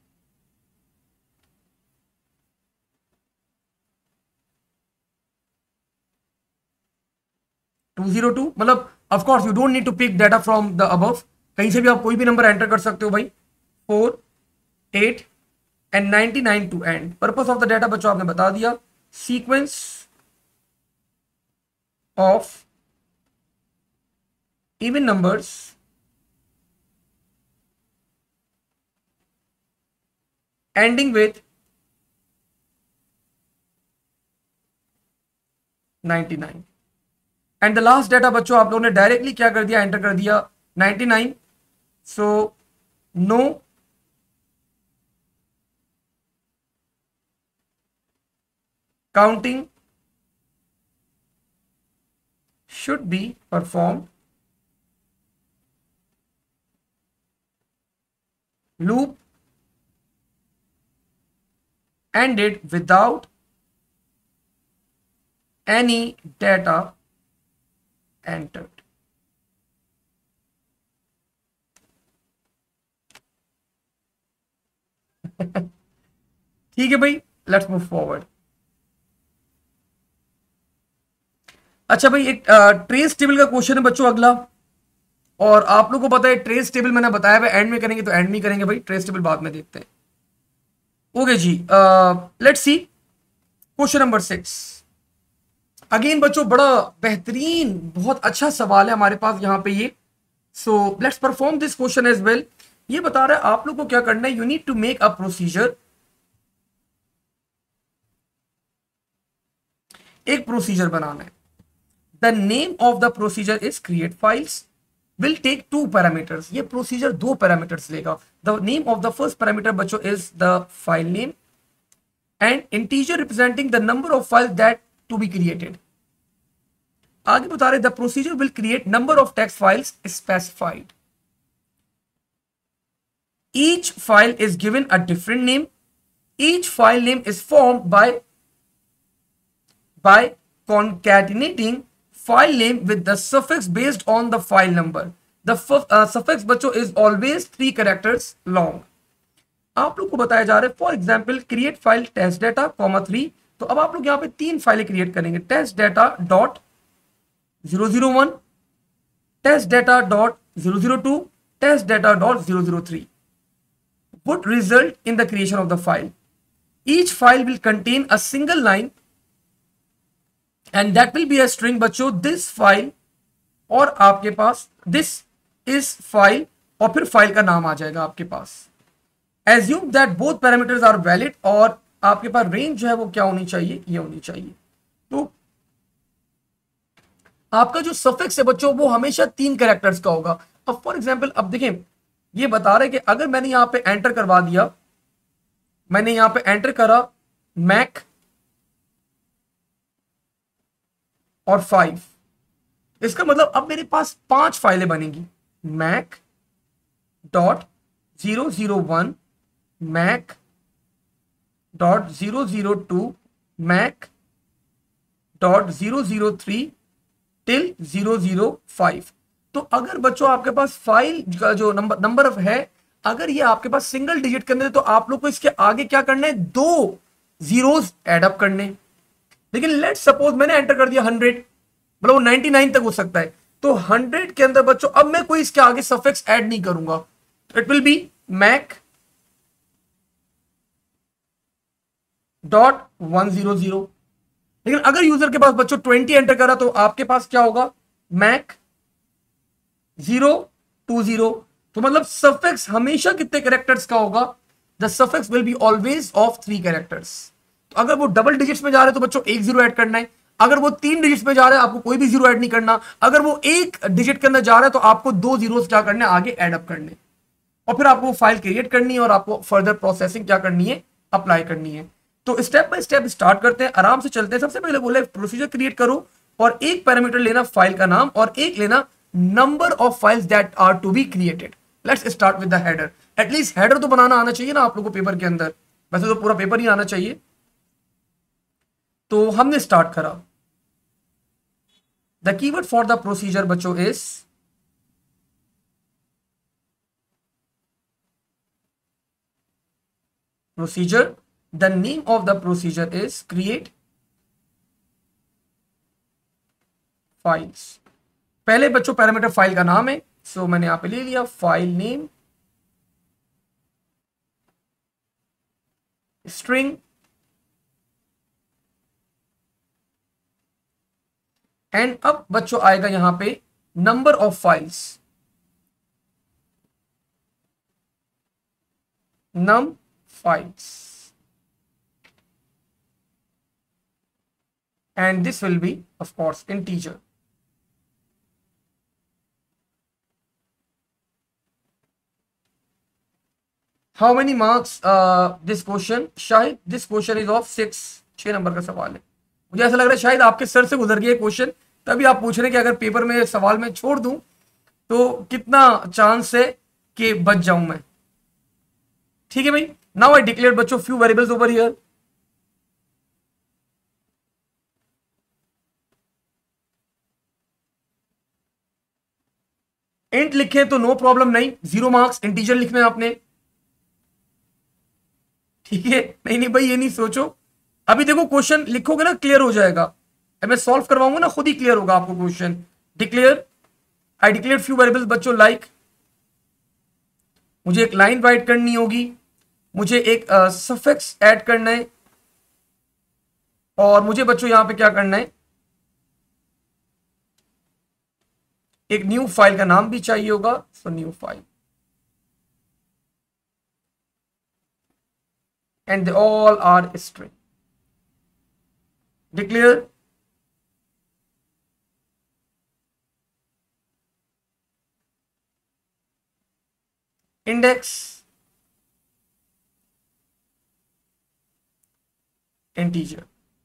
two zero two. मतलब of course you don't need to pick data from the above, कहीं से भी आप कोई भी नंबर एंटर कर सकते हो भाई. Four, eight and ninety nine to end. Purpose of the data बच्चों आपने बता दिया, sequence of even numbers ending with ninety nine. And the last data बच्चों आप लोगों ने डायरेक्टली क्या कर दिया, एंटर कर दिया ninety nine. So no counting should be performed. Loop ended without any data entered. ठीक है भाई, लेट्स मूव फॉरवर्ड। अच्छा भाई, एक ट्रेस टेबल का क्वेश्चन है बच्चों अगला, और आप लोगों को पता है ट्रेस टेबल मैंने बताया भाई एंड में करेंगे, तो एंड में करेंगे भाई, ट्रेस टेबल बाद में देखते हैं। ओके जी, let's see question number six. Again बच्चों बड़ा बेहतरीन, बहुत अच्छा सवाल है हमारे पास यहाँ पे ये। So let's perform this question as well. ये बता रहा है आप लोग को क्या करना है, you need to make a procedure. एक प्रोसीजर बनाना है। The name of the procedure is create files, will take two parameters. ये प्रोसीजर दो पैरामीटर्स लेगा। The name of the first parameter बच्चों is the file name and integer representing the number of file that to be created. आगे बता रहे the procedure will create number of text files specified. Each file is given a different name. Each file name is formed by by concatenating file name with the suffix based on the file number. The uh, suffix बच्चों is always three characters long. आप लोग को बताया जा रहा है for example create file test data comma three. तो अब आप लोग यहाँ पे तीन फाइलें क्रिएट करेंगे, test data dot zero zero one, test data dot zero zero two, test data dot zero zero three would result in the creation of the file. Each file will contain a single line and that will be a string बच्चों this file, और आपके पास this is file, और फिर file का नाम आ जाएगा आपके पास। Assume that both parameters are valid, और आपके पास रेंज जो है वो क्या होनी चाहिए, ये होनी चाहिए। तो आपका जो सफिक्स है बच्चों वो हमेशा तीन कैरेक्टर्स का होगा। अब फॉर एग्जांपल अब देखें, ये बता रहे कि अगर मैंने यहां पे एंटर करवा दिया, मैंने यहां पे एंटर करा मैक और फाइव, इसका मतलब अब मेरे पास पांच फाइलें बनेंगी, mac dot zero zero one, mac dot zero zero two, mac dot zero zero three till zero zero five. तो अगर बच्चों आपके पास फाइल का जो नंबर नंबर ऑफ है, अगर ये आपके पास सिंगल डिजिट के अंदर है, तो आप लोग को इसके आगे क्या करना है, दो जीरोस एड अप करने। लेकिन लेट्स सपोज मैंने एंटर कर दिया हंड्रेड, मतलब वो नाइनटी नाइन तक हो सकता है, तो हंड्रेड के अंदर बच्चों अब मैं कोई इसके आगे सफिक्स ऐड नहीं करूंगा, it will be mac dot one zero zero. लेकिन अगर यूजर के पास बच्चों ट्वेंटी एंटर करा, तो आपके पास क्या होगा, मैक जीरो टू जीरो। तो मतलब सफिक्स हमेशा कितने कैरेक्टर्स का होगा, the suffix will be always of three characters. तो अगर वो डबल डिजिट्स में जा रहे हैं तो बच्चों एक जीरो ऐड करना है, अगर वो तीन डिजिट्स में जा रहा है आपको कोई भी जीरो ऐड नहीं करना, अगर वो एक डिजिट के अंदर जा रहा है तो आपको दो जीरोस क्या करने आगे ऐड अप करने, और फिर आपको फाइल क्रिएट करनी है और आपको फर्दर प्रोसेसिंग क्या करनी है, अप्लाई करनी है। तो स्टेप बाय स्टेप स्टार्ट करते हैं, आराम से चलते हैं। सबसे पहले बोले प्रोसीजर क्रिएट करो और एक पैरामीटर लेना फाइल का नाम और एक लेना number of files that are to be created. Let's start with the header. At least header तो बनाना आना चाहिए ना आप लोगों को पेपर के अंदर, वैसे तो पूरा पेपर ही आना चाहिए। तो हमने स्टार्ट करा। The keyword for the procedure बच्चों is procedure. The name of the procedure is create files. पहले बच्चों पैरामीटर फाइल का नाम है, सो मैंने यहां पे ले लिया फाइल नेम स्ट्रिंग एंड अब बच्चों आएगा यहां पे number of files, num files, and this will be of course integer. How many marks uh, this question? शायद this question is of six, छह नंबर का सवाल है। मुझे ऐसा लग रहा है शायद आपके सर से गुजर गया क्वेश्चन, तभी आप पूछ रहे हैं कि अगर पेपर में सवाल में छोड़ दूं तो कितना चांस है कि बच जाऊं मैं। ठीक है भाई, नाउ आई डिक्लेयर बच्चों few variables over here. Int लिखे तो नो प्रॉब्लम नहीं, जीरो मार्क्स। इंटीजर लिखना है आपने। ठीक है, नहीं नहीं भाई ये नहीं सोचो, अभी देखो क्वेश्चन लिखोगे ना क्लियर हो जाएगा, अब मैं सॉल्व करवाऊंगा ना खुद ही क्लियर होगा आपको question. Declare, I declare few variables बच्चों, लाइक मुझे एक लाइन राइट करनी होगी, मुझे एक सफिक्स uh, ऐड करना है, और मुझे बच्चों यहां पे क्या करना है, एक न्यू फाइल का नाम भी चाहिए होगा, so new file, and they all are string. Declare index integer.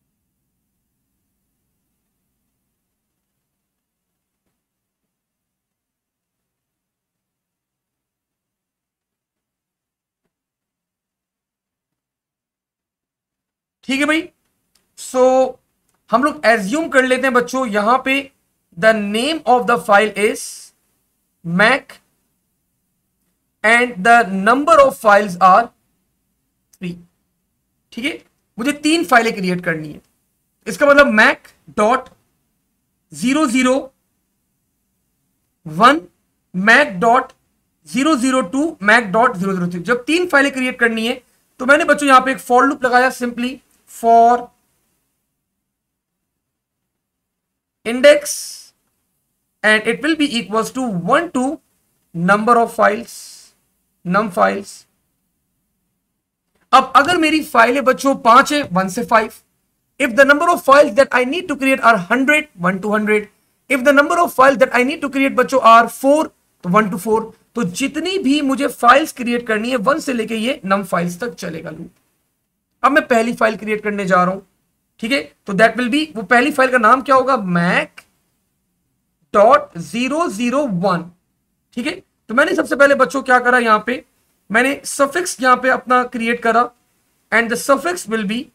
ठीक है भाई, सो so, हम लोग एज्यूम कर लेते हैं बच्चों यहां पे the name of the file is mac and the number of files are three. ठीक है, मुझे तीन फाइलें क्रिएट करनी है, इसका मतलब mac dot zero zero one, mac dot zero zero two, mac dot zero zero three. जब तीन फाइलें क्रिएट करनी है तो मैंने बच्चों यहां पे एक फॉर लूप लगाया, simply for index and it will be equals to one to number of files, num files. अब अगर मेरी फाइल है बच्चों पांच है, वन से five, if the number of files that I need to create are hundred, one to hundred, if the number of files that I need to create बच्चों are four, तो वन टू फोर। तो जितनी भी मुझे files create करनी है one से लेके ये नम फाइल्स तक चलेगा लूप। अब मैं पहली फाइल क्रिएट करने जा रहा हूं, ठीक है, तो दैट विल बी, वो पहली फाइल का नाम क्या होगा, mac dot zero zero one. ठीक है, तो मैंने सबसे पहले बच्चों क्या करा, यहां पे मैंने सफिक्स यहां पे अपना क्रिएट करा, and the suffix will be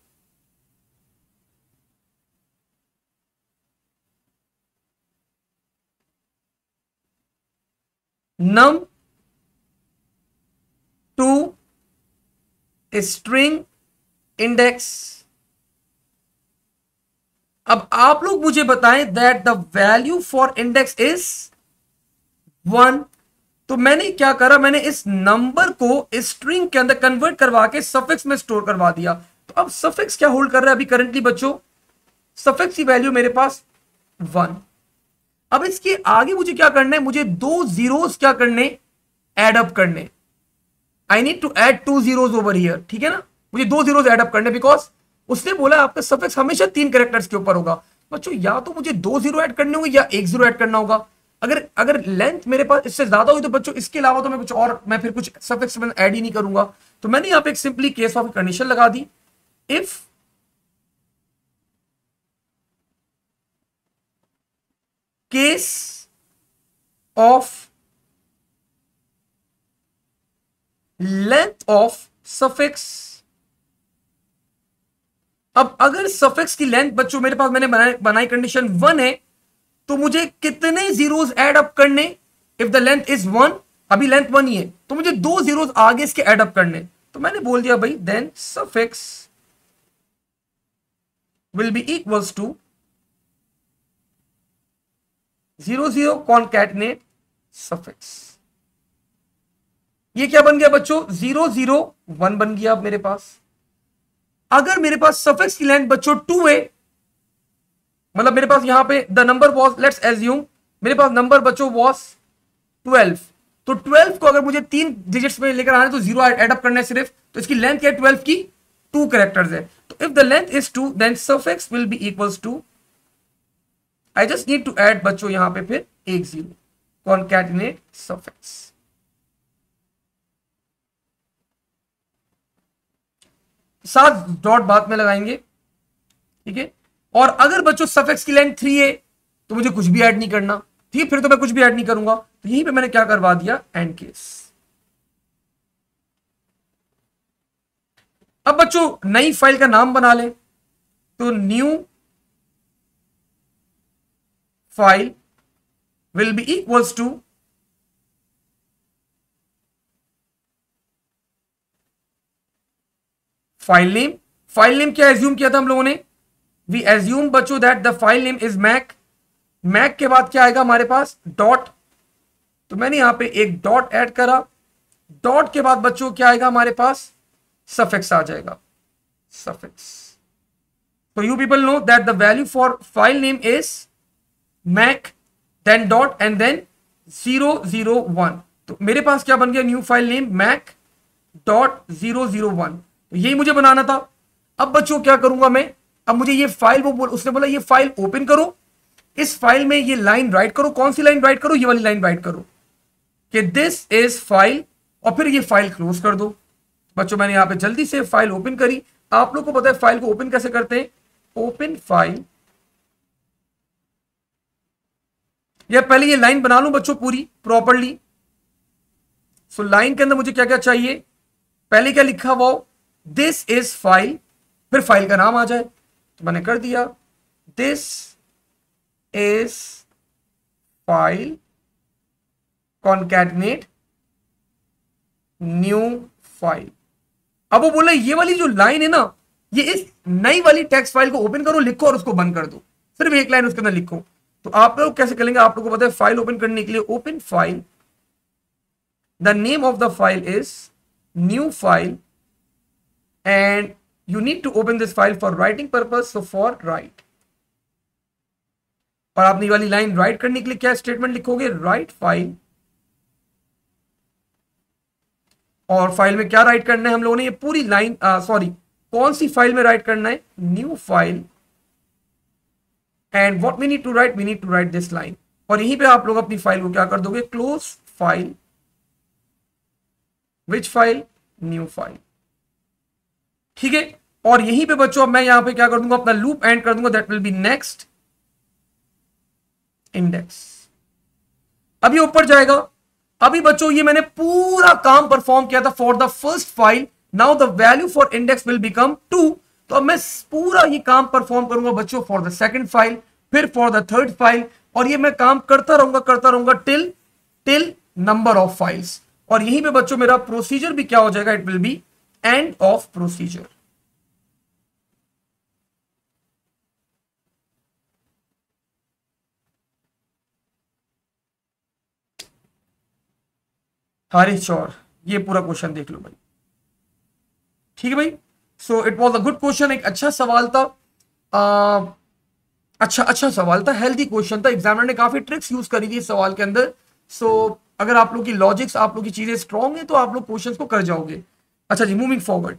num to string index। अब आप लोग मुझे बताएं that the value for index is one. तो मैंने क्या करा, मैंने इस नंबर को स्ट्रिंग के अंदर कन्वर्ट करवा के सफिक्स में स्टोर करवा दिया। तो अब सफिक्स क्या होल्ड कर रहा है अभी करंटली बच्चों, सफिक्स की वैल्यू मेरे पास वन। अब इसके आगे मुझे क्या करना है, मुझे दो जीरोस क्या करने, एड अप करने। I need to add two zeros over here, ठीक है ना, मुझे दो जीरोस एड अप करने, बिकॉज उसने बोला आपका सफिक्स हमेशा तीन कैरेक्टर्स के ऊपर होगा। बच्चों या तो मुझे दो जीरो ऐड करने होंगे या एक जीरो ऐड करना होगा। अगर अगर लेंथ मेरे पास इससे ज्यादा हुई तो बच्चों इसके अलावा तो मैं कुछ और, मैं फिर कुछ सफिक्स में ऐड ही नहीं करूंगा। तो मैंने यहां पे एक सिंपली केस ऑफ कंडीशन लगा दी, if case of length of suffix. अब अगर सफिक्स की लेंथ बच्चों मेरे पास मैंने बनाई बनाई कंडीशन वन है, तो मुझे कितने जीरोस ऐड अप करने, if the length is one, अभी लेंथ वन ही है तो मुझे दो जीरोस आगे इसके ऐड अप करने। तो मैंने बोल दिया भाई then suffix will be equals to zero zero concatenate suffix. ये क्या बन गया बच्चों, जीरो जीरो वन बन गया। अब मेरे पास अगर मेरे पास सफिक्स की लेंथ बच्चों टू है, मतलब मेरे पास यहां पे the number was, let's assume मेरे पास नंबर बच्चों वॉज ट्वेल्व, तो ट्वेल्व को अगर मुझे तीन डिजिट्स में लेकर आना तो जीरो एड अप करना है सिर्फ, तो इसकी लेंथ क्या है ट्वेल्व की, टू कैरेक्टर्स है। तो if the length is two then suffix will be equals to, I just need to add बच्चों यहां पे फिर एक जीरो, कॉन्कैटिनेट सफिक्स। सात डॉट बाद में लगाएंगे, ठीक है। और अगर बच्चों सफिक्स की लेंथ थ्री है तो मुझे कुछ भी ऐड नहीं करना, ठीक है, फिर तो मैं कुछ भी ऐड नहीं करूंगा। तो यहीं पे मैंने क्या करवा दिया, एंड केस। अब बच्चों नई फाइल का नाम बना ले, तो new file will be equals to file name, file name क्या एज्यूम किया था हम लोगों ने, वी एज्यूम बच्चों that the file name is mac, mac के बाद क्या आएगा हमारे पास डॉट, तो मैंने यहां पे एक डॉट ऐड करा, डॉट के बाद बच्चों क्या आएगा हमारे पास सफिक्स आ जाएगा, suffix. So you people know that the value for file name is mac then dot and then zero zero one, तो मेरे पास क्या बन गया new file name mac dot zero zero one, तो यही मुझे बनाना था। अब बच्चों क्या करूंगा मैं, अब मुझे ये फाइल, वो बोल, उसने बोला ये फाइल ओपन करो, इस फाइल में ये लाइन राइट करो, कौन सी लाइन राइट करो, ये वाली लाइन राइट करो कि दिस इज फाइल, और फिर ये फाइल क्लोज कर दो। बच्चों मैंने यहां पे जल्दी से फाइल ओपन करी, आप लोग को पता है फाइल को ओपन कैसे करते हैं, ओपन फाइल, या पहले ये लाइन बना लूं बच्चों पूरी प्रॉपरली। सो लाइन के अंदर मुझे क्या क्या चाहिए, पहले क्या लिखा हुआ, दिस इज फाइल, फिर फाइल का नाम आ जाए, तो मैंने कर दिया this is file concatenate new file. अब वो बोला ये वाली जो लाइन है ना, ये इस नई वाली टेक्स्ट फाइल को ओपन करो, लिखो और उसको बंद कर दो, सिर्फ एक लाइन उसके अंदर लिखो। तो आप लोग कैसे करेंगे, आप लोगों को पता है फाइल ओपन करने के लिए open file, the name of the file is new file and you need to open this file for writing purpose, so for write, और आपने ये वाली लाइन राइट करने के लिए क्या स्टेटमेंट लिखोगे, राइट फाइल, और फाइल में क्या राइट करना है हम लोगों ने, ये पूरी लाइन, सॉरी कौन सी फाइल में राइट करना है, new file, and what we need to write, we need to write this line, और यहीं पे आप लोग अपनी फाइल को क्या कर दोगे, close file, which file, new file, ठीक है। और यहीं पे बच्चों अब मैं यहां पे क्या कर दूंगा, अपना लूप एंड कर दूंगा, that will be next index. अभी ऊपर जाएगा, अभी बच्चों ये मैंने पूरा काम परफॉर्म किया था for the first file, now the value for index will become two, तो अब मैं पूरा ये काम परफॉर्म करूंगा बच्चों फॉर द सेकंड फाइल, फिर फॉर द थर्ड फाइल, और ये मैं काम करता रहूंगा करता रहूंगा till till number of files, और यहीं पे बच्चों मेरा प्रोसीजर भी क्या हो जाएगा, it will be end of procedure. Harish चौर, ये पूरा क्वेश्चन देख लो भाई, ठीक है भाई। So it was a good question, एक अच्छा सवाल था, आ, अच्छा अच्छा सवाल था, हेल्दी क्वेश्चन था, एग्जामिनर ने काफी ट्रिक्स यूज करी थी इस सवाल के अंदर। सो so, अगर आप लोग की लॉजिक्स, आप लोग की चीजें स्ट्रॉन्ग है तो आप लोग क्वेश्चंस को कर जाओगे। अच्छा जी, मूविंग फॉरवर्ड,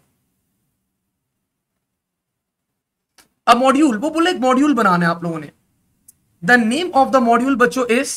अब मॉड्यूल, वो बोले एक मॉड्यूल बनाना है आप लोगों ने, the name of the module बच्चों इज,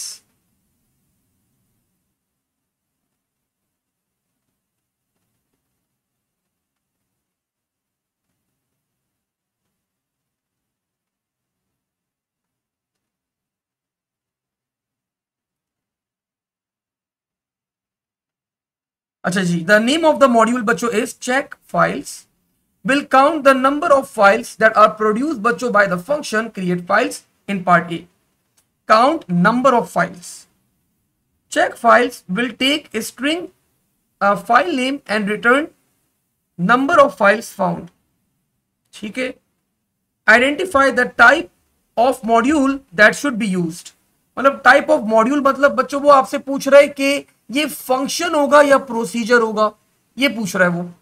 अच्छा जी, the name of the module बच्चों is check files, will count the number of files that are produced बच्चों by the function create files in part A. Count number of files. Check files will take a string, a file name and return number of files found. ठीक है. Identify the type of module that should be used. मतलब type of module मतलब बच्चों वो आपसे पूछ रहा है कि ये फंक्शन होगा या प्रोसीजर होगा, ये पूछ रहा है वो।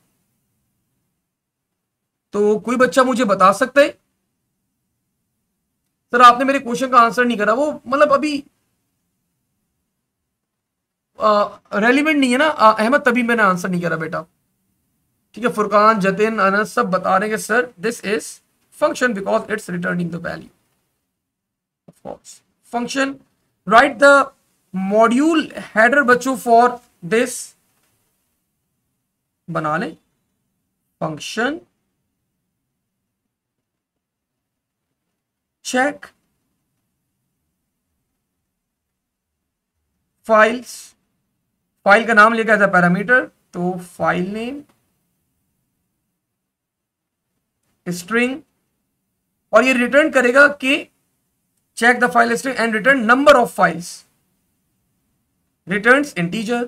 तो कोई बच्चा मुझे बता सकता है, सर आपने मेरे क्वेश्चन का आंसर नहीं करा, वो मतलब अभी रेलिवेंट नहीं है ना अहमद, तभी मैंने आंसर नहीं करा बेटा, ठीक है। फुरकान, जतिन, अनस सब बता रहे हैं कि sir this is function because it's returning the value, of course function. Write the module header बच्चों फॉर दिस, बना ले फंक्शन चेक फाइल्स, फाइल का नाम लेकर आता पैरामीटर, तो फाइल नेम स्ट्रिंग, और ये रिटर्न करेगा कि check the file string and return number of files, returns integer.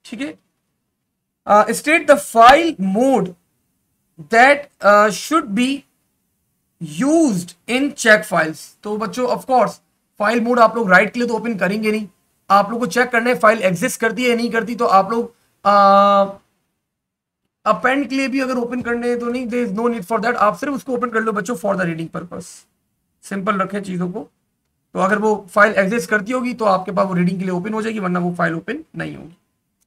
ठीक है। State the file mode that should be used in check files. तो बच्चों ऑफ कोर्स फाइल मोड आप लोग राइट के लिए तो ओपन करेंगे नहीं, आप लोग को चेक करना है फाइल एग्जिस्ट करती है या नहीं करती। तो आप लोग अपेंड के लिए भी अगर ओपन करने हैं तो नहीं, there is no need for that, आप सिर्फ उसको ओपन कर लो बच्चों for the reading purpose. Simple रखें चीजों को। तो अगर वो फाइल एग्जिस्ट करती होगी तो आपके पास वो रीडिंग के लिए ओपन हो जाएगी, वरना वो फाइल ओपन नहीं होगी।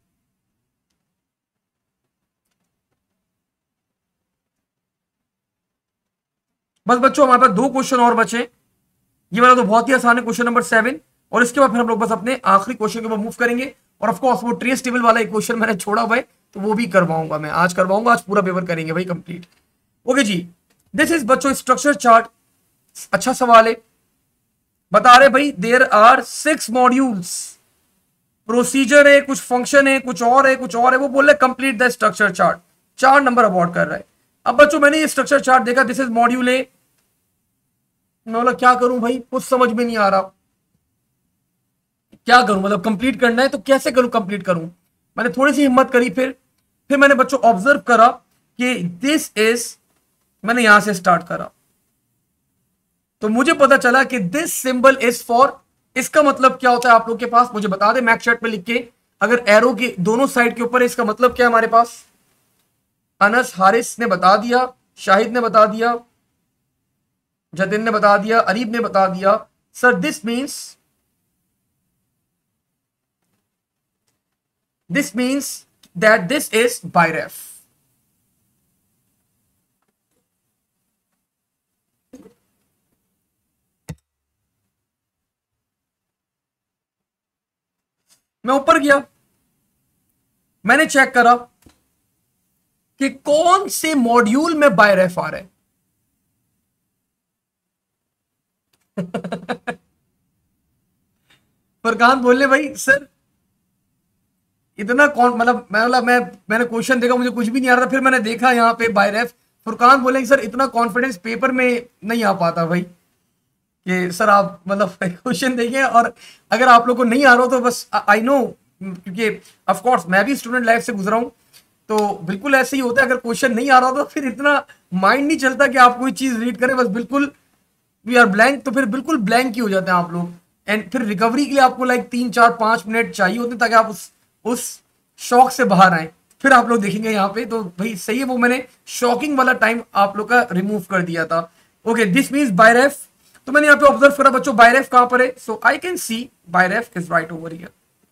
बस बच्चों हमारे पास दो क्वेश्चन और बचे। ये वाला तो बहुत ही आसान है, क्वेश्चन नंबर सेवन, और इसके बाद फिर हम लोग बस अपने आखिरी क्वेश्चन के ऊपर मूव करेंगे। और ऑफ कोर्स वो ट्रेस टेबल वाला एक क्वेश्चन मैंने छोड़ा हुआ है, तो वो भी करवाऊंगा मैं, आज करवाऊंगा, आज पूरा पेपर करेंगे भाई कंप्लीट। ओके जी, दिस इज बच्चों स्ट्रक्चर चार्ट। अच्छा सवाल है, बता रहे भाई there are six modules, procedure है, कुछ फंक्शन है, कुछ और है, कुछ और है। वो बोल रहे कंप्लीट द स्ट्रक्चर चार्ट, चार नंबर अवॉर्ड कर रहा है। अब बच्चों मैंने ये स्ट्रक्चर चार्ट देखा, दिस इज मॉड्यूल ए। मैं बोला क्या करूं भाई, कुछ समझ में नहीं आ रहा, क्या करूं, मतलब कंप्लीट करना है तो कैसे करूं, कंप्लीट करूं। मैंने थोड़ी सी हिम्मत करी, फिर फिर मैंने बच्चों ऑब्जर्व करा कि दिस इज, मैंने यहां से स्टार्ट करा तो मुझे पता चला कि दिस सिंबल इज फॉर, इसका मतलब क्या होता है आप लोग के पास मुझे बता दे मैक चैट पे लिख के। अगर एरो के दोनों साइड के ऊपर है, इसका मतलब क्या है हमारे पास। अनस हारिस ने बता दिया, शाहिद ने बता दिया, जतिन ने बता दिया, अरीब ने बता दिया। Sir this means, this means that this is byref. मैं ऊपर गया, मैंने चेक करा कि कौन से मॉड्यूल में बायरेफ आ रहा है। फरकान बोलने भाई सर इतना कौन, मतलब मैं मतलब मैं मैंने क्वेश्चन देखा, मुझे कुछ भी नहीं आ रहा था, फिर मैंने देखा यहाँ पे बायरेफ। फुरकान बोले सर इतना कॉन्फिडेंस पेपर में नहीं आ पाता भाई, कि सर आप मतलब क्वेश्चन देखिए, और अगर आप लोग को नहीं आ रहा हो तो बस आई नो, क्योंकि ऑफ कोर्स मैं भी स्टूडेंट लाइफ से गुजरा हूं, तो बिल्कुल ऐसे ही होता है। अगर क्वेश्चन नहीं आ रहा हो तो फिर इतना माइंड नहीं चलता कि आप कोई चीज रीड करें, बस बिल्कुल वी आर ब्लैंक, तो फिर बिल्कुल ब्लैंक ही हो जाते हैं आप लोग। एंड फिर रिकवरी के लिए आपको लाइक तीन चार पांच मिनट चाहिए होते हैं ताकि आप उस उस शॉक से बाहर आए, फिर आप लोग देखेंगे यहाँ पे। तो भाई सही है, वो मैंने शॉकिंग वाला टाइम आप लोग का रिमूव कर दिया था। Okay, this means byref. तो मैंने यहाँ पे ऑब्जर्व करा बच्चों बायरेफ कहां पर है, so I can see byref is right over here.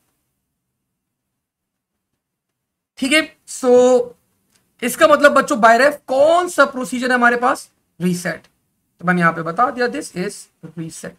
ठीक है, सो इसका मतलब बच्चों बायरेफ कौन सा प्रोसीजर है हमारे पास, रीसेट। तो मैंने यहां पे बता दिया दिस इज रीसेट।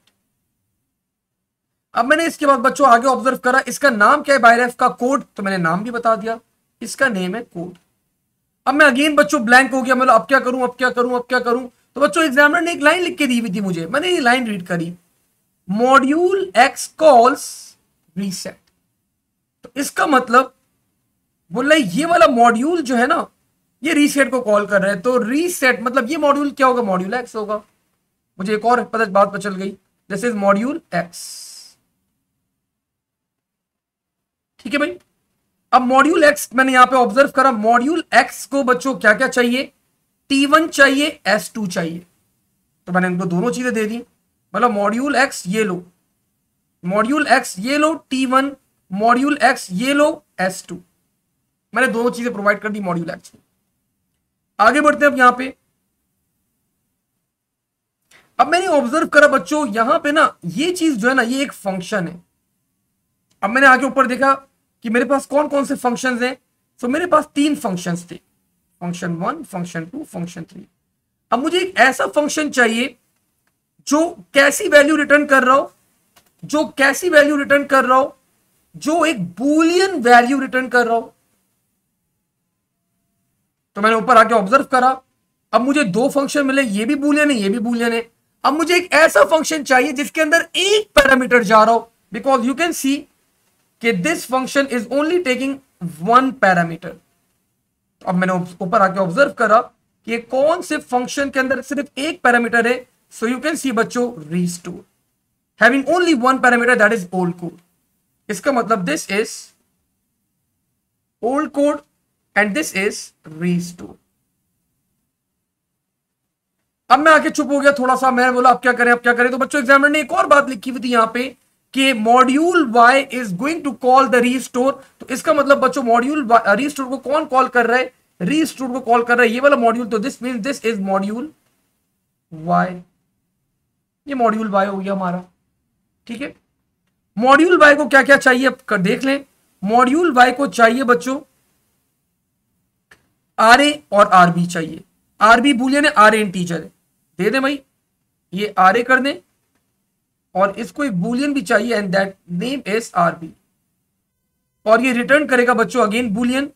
अब मैंने इसके बाद बच्चों आगे ऑब्जर्व करा इसका नाम क्या है बायरेफ का, कोड, तो मैंने नाम भी बता दिया, इसका नेम है कोड। अब मैं अगेन बच्चों ब्लैंक हो गया, मतलब अब क्या करूं अब क्या करूं अब क्या करूं। तो बच्चों एग्जामिनर ने एक लाइन लिख के दी हुई थी मुझे, मैंने ये लाइन रीड करी, मॉड्यूल एक्स कॉल्स रीसेट। तो इसका मतलब बोल रहा है ये वाला मॉड्यूल जो है ना ये रीसेट को कॉल कर रहा है। तो रीसेट मतलब ये मॉड्यूल क्या होगा, मॉड्यूल एक्स होगा। मुझे एक और पता बात पता चल गई, दिस इज मॉड्यूल एक्स। ठीक है भाई, अब मॉड्यूल एक्स मैंने यहां पे ऑब्जर्व करा, मॉड्यूल एक्स को बच्चों क्या क्या चाहिए, टी वन चाहिए, एस टू चाहिए। तो मैंने इनको दोनों चीजें दे दी, मतलब मॉड्यूल एक्स ये लो, मॉड्यूल एक्स ये लो, टी वन, मॉड्यूल एक्स ये लो, एस टू। मैंने दोनों चीजें प्रोवाइड कर दी मॉड्यूल एक्स को। आगे बढ़ते हैं अब यहां पे। अब मैंने ऑब्जर्व करा बच्चों यहां पे ना ये चीज जो है ना ये एक फंक्शन है। अब मैंने आगे ऊपर देखा कि मेरे पास कौन कौन से फंक्शंस हैं, तो मेरे पास तीन फंक्शंस थे, function one, function two, function three. अब मुझे एक ऐसा फंक्शन चाहिए जो कैसी वैल्यू रिटर्न कर रहा हो, जो कैसी वैल्यू रिटर्न कर रहा हो, जो एक बूलियन वैल्यू रिटर्न कर रहा हो। तो मैंने ऊपर आके ऑब्जर्व करा, अब मुझे दो फंक्शन मिले, ये भी बूलियन है ये भी बूलियन है। अब मुझे एक ऐसा फंक्शन चाहिए जिसके अंदर एक पैरामीटर जा रहा हो, बिकॉज यू कैन सी कि this function is only taking one parameter. अब मैंने ऊपर आके ऑब्जर्व करा कि कौन से फंक्शन के अंदर सिर्फ एक पैरामीटर है, सो यू कैन सी बच्चों restore having only one parameter, that is old code. इसका मतलब this is old code and this is restore. अब मैं आके चुप हो गया थोड़ा सा, मैंने बोला अब क्या करें अब क्या करें। तो बच्चों एग्जामिनर ने एक और बात लिखी हुई थी यहाँ पे कि module y is going to call the restore. तो इसका मतलब बच्चों मॉड्यूल रीस्टोर को कौन कॉल कर रहा है, रीस्टोर को कॉल कर रहा है ये वाला मॉड्यूल। तो this means this is module y, ये मॉड्यूल y हो गया हमारा, ठीक है। मॉड्यूल y को क्या क्या चाहिए अब देख लें। मॉड्यूल y को चाहिए बच्चों आर ए और आर बी चाहिए। आर बी बुलियन है, आर ए इंटीजर है, दे दे भाई, ये आर ए कर दें और इसको एक बुलियन भी चाहिए and that name is R B, और ये रिटर्न करेगा बच्चों अगेन बुलियन।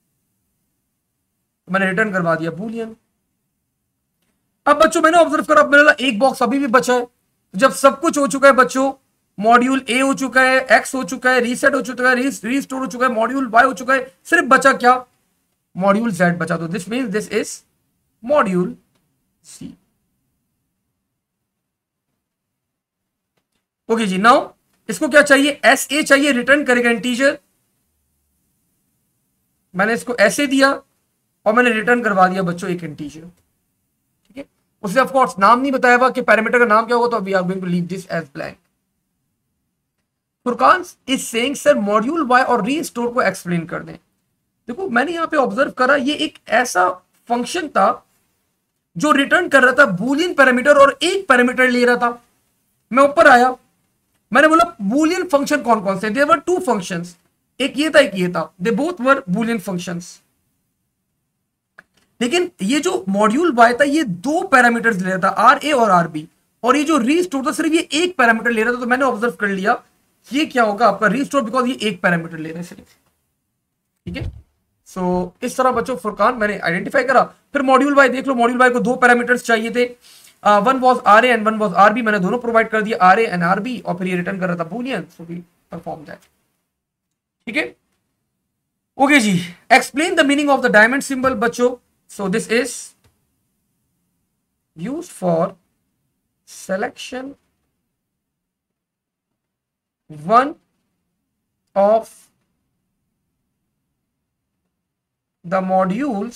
मैंने रिटर्न करवा दिया बुलियन। अब बच्चों मैंने ऑब्जर्व करा मेरा एक बॉक्स अभी भी बचा है। जब सब कुछ हो चुका है बच्चों, मॉड्यूल ए हो चुका है, एक्स हो चुका है, रीसेट हो चुका है, रीस्टोर हो चुका है, मॉड्यूल वाई हो चुका है, सिर्फ बचा क्या, मॉड्यूल जेड बचा। तो this means this is module C. Okay जी, नाउ इसको क्या चाहिए, एस ए चाहिए, रिटर्न करेगा इंटीजर। मैंने इसको ऐसे दिया और मैंने रिटर्न करवा दिया बच्चों एक इंटीजर, ठीक है। उसने ऑफ कोर्स नाम नहीं बताया हुआ कि पैरामीटर का नाम क्या होगा, तो we are going to leave this as blank. Furqan is saying sir module Y और रीस्टोर को एक्सप्लेन कर दें। देखो मैंने यहां पे ऑब्जर्व करा ये एक ऐसा फंक्शन था जो रिटर्न कर रहा था बूलियन पैरामीटर और एक पैरामीटर ले रहा था। मैं ऊपर आया, मैंने बोला बूलियन फंक्शन कौन कौन से, देयर वर टू फंक्शंस, एक ये था एक ये था, they both were boolean functions. लेकिन ये जो मॉड्यूल वाई था ये दो पैरामीटर्स ले रहा था, आर ए और आर बी, और ये जो रीस्टोर था सिर्फ ये एक पैरामीटर ले रहा था। तो मैंने ऑब्जर्व कर लिया ये क्या होगा आपका रीस्टोर, बिकॉज ये एक पैरामीटर ले रहे हैं सिर्फ, ठीक है। सो so, इस तरह बच्चों फुरकान मैंने आइडेंटिफाई करा। फिर मॉड्यूल वाई देख लो, मॉड्यूल वाई को दो पैरामीटर्स चाहिए थे, one was R A and one was R B, मैंने दोनों प्रोवाइड कर दिया R A and R B, और फिर ये रिटर्न कर रहा था boolean, so we perform that, ठीक है। ओके जी, explain the meaning of the diamond symbol बच्चों। So this is used for selection one of the modules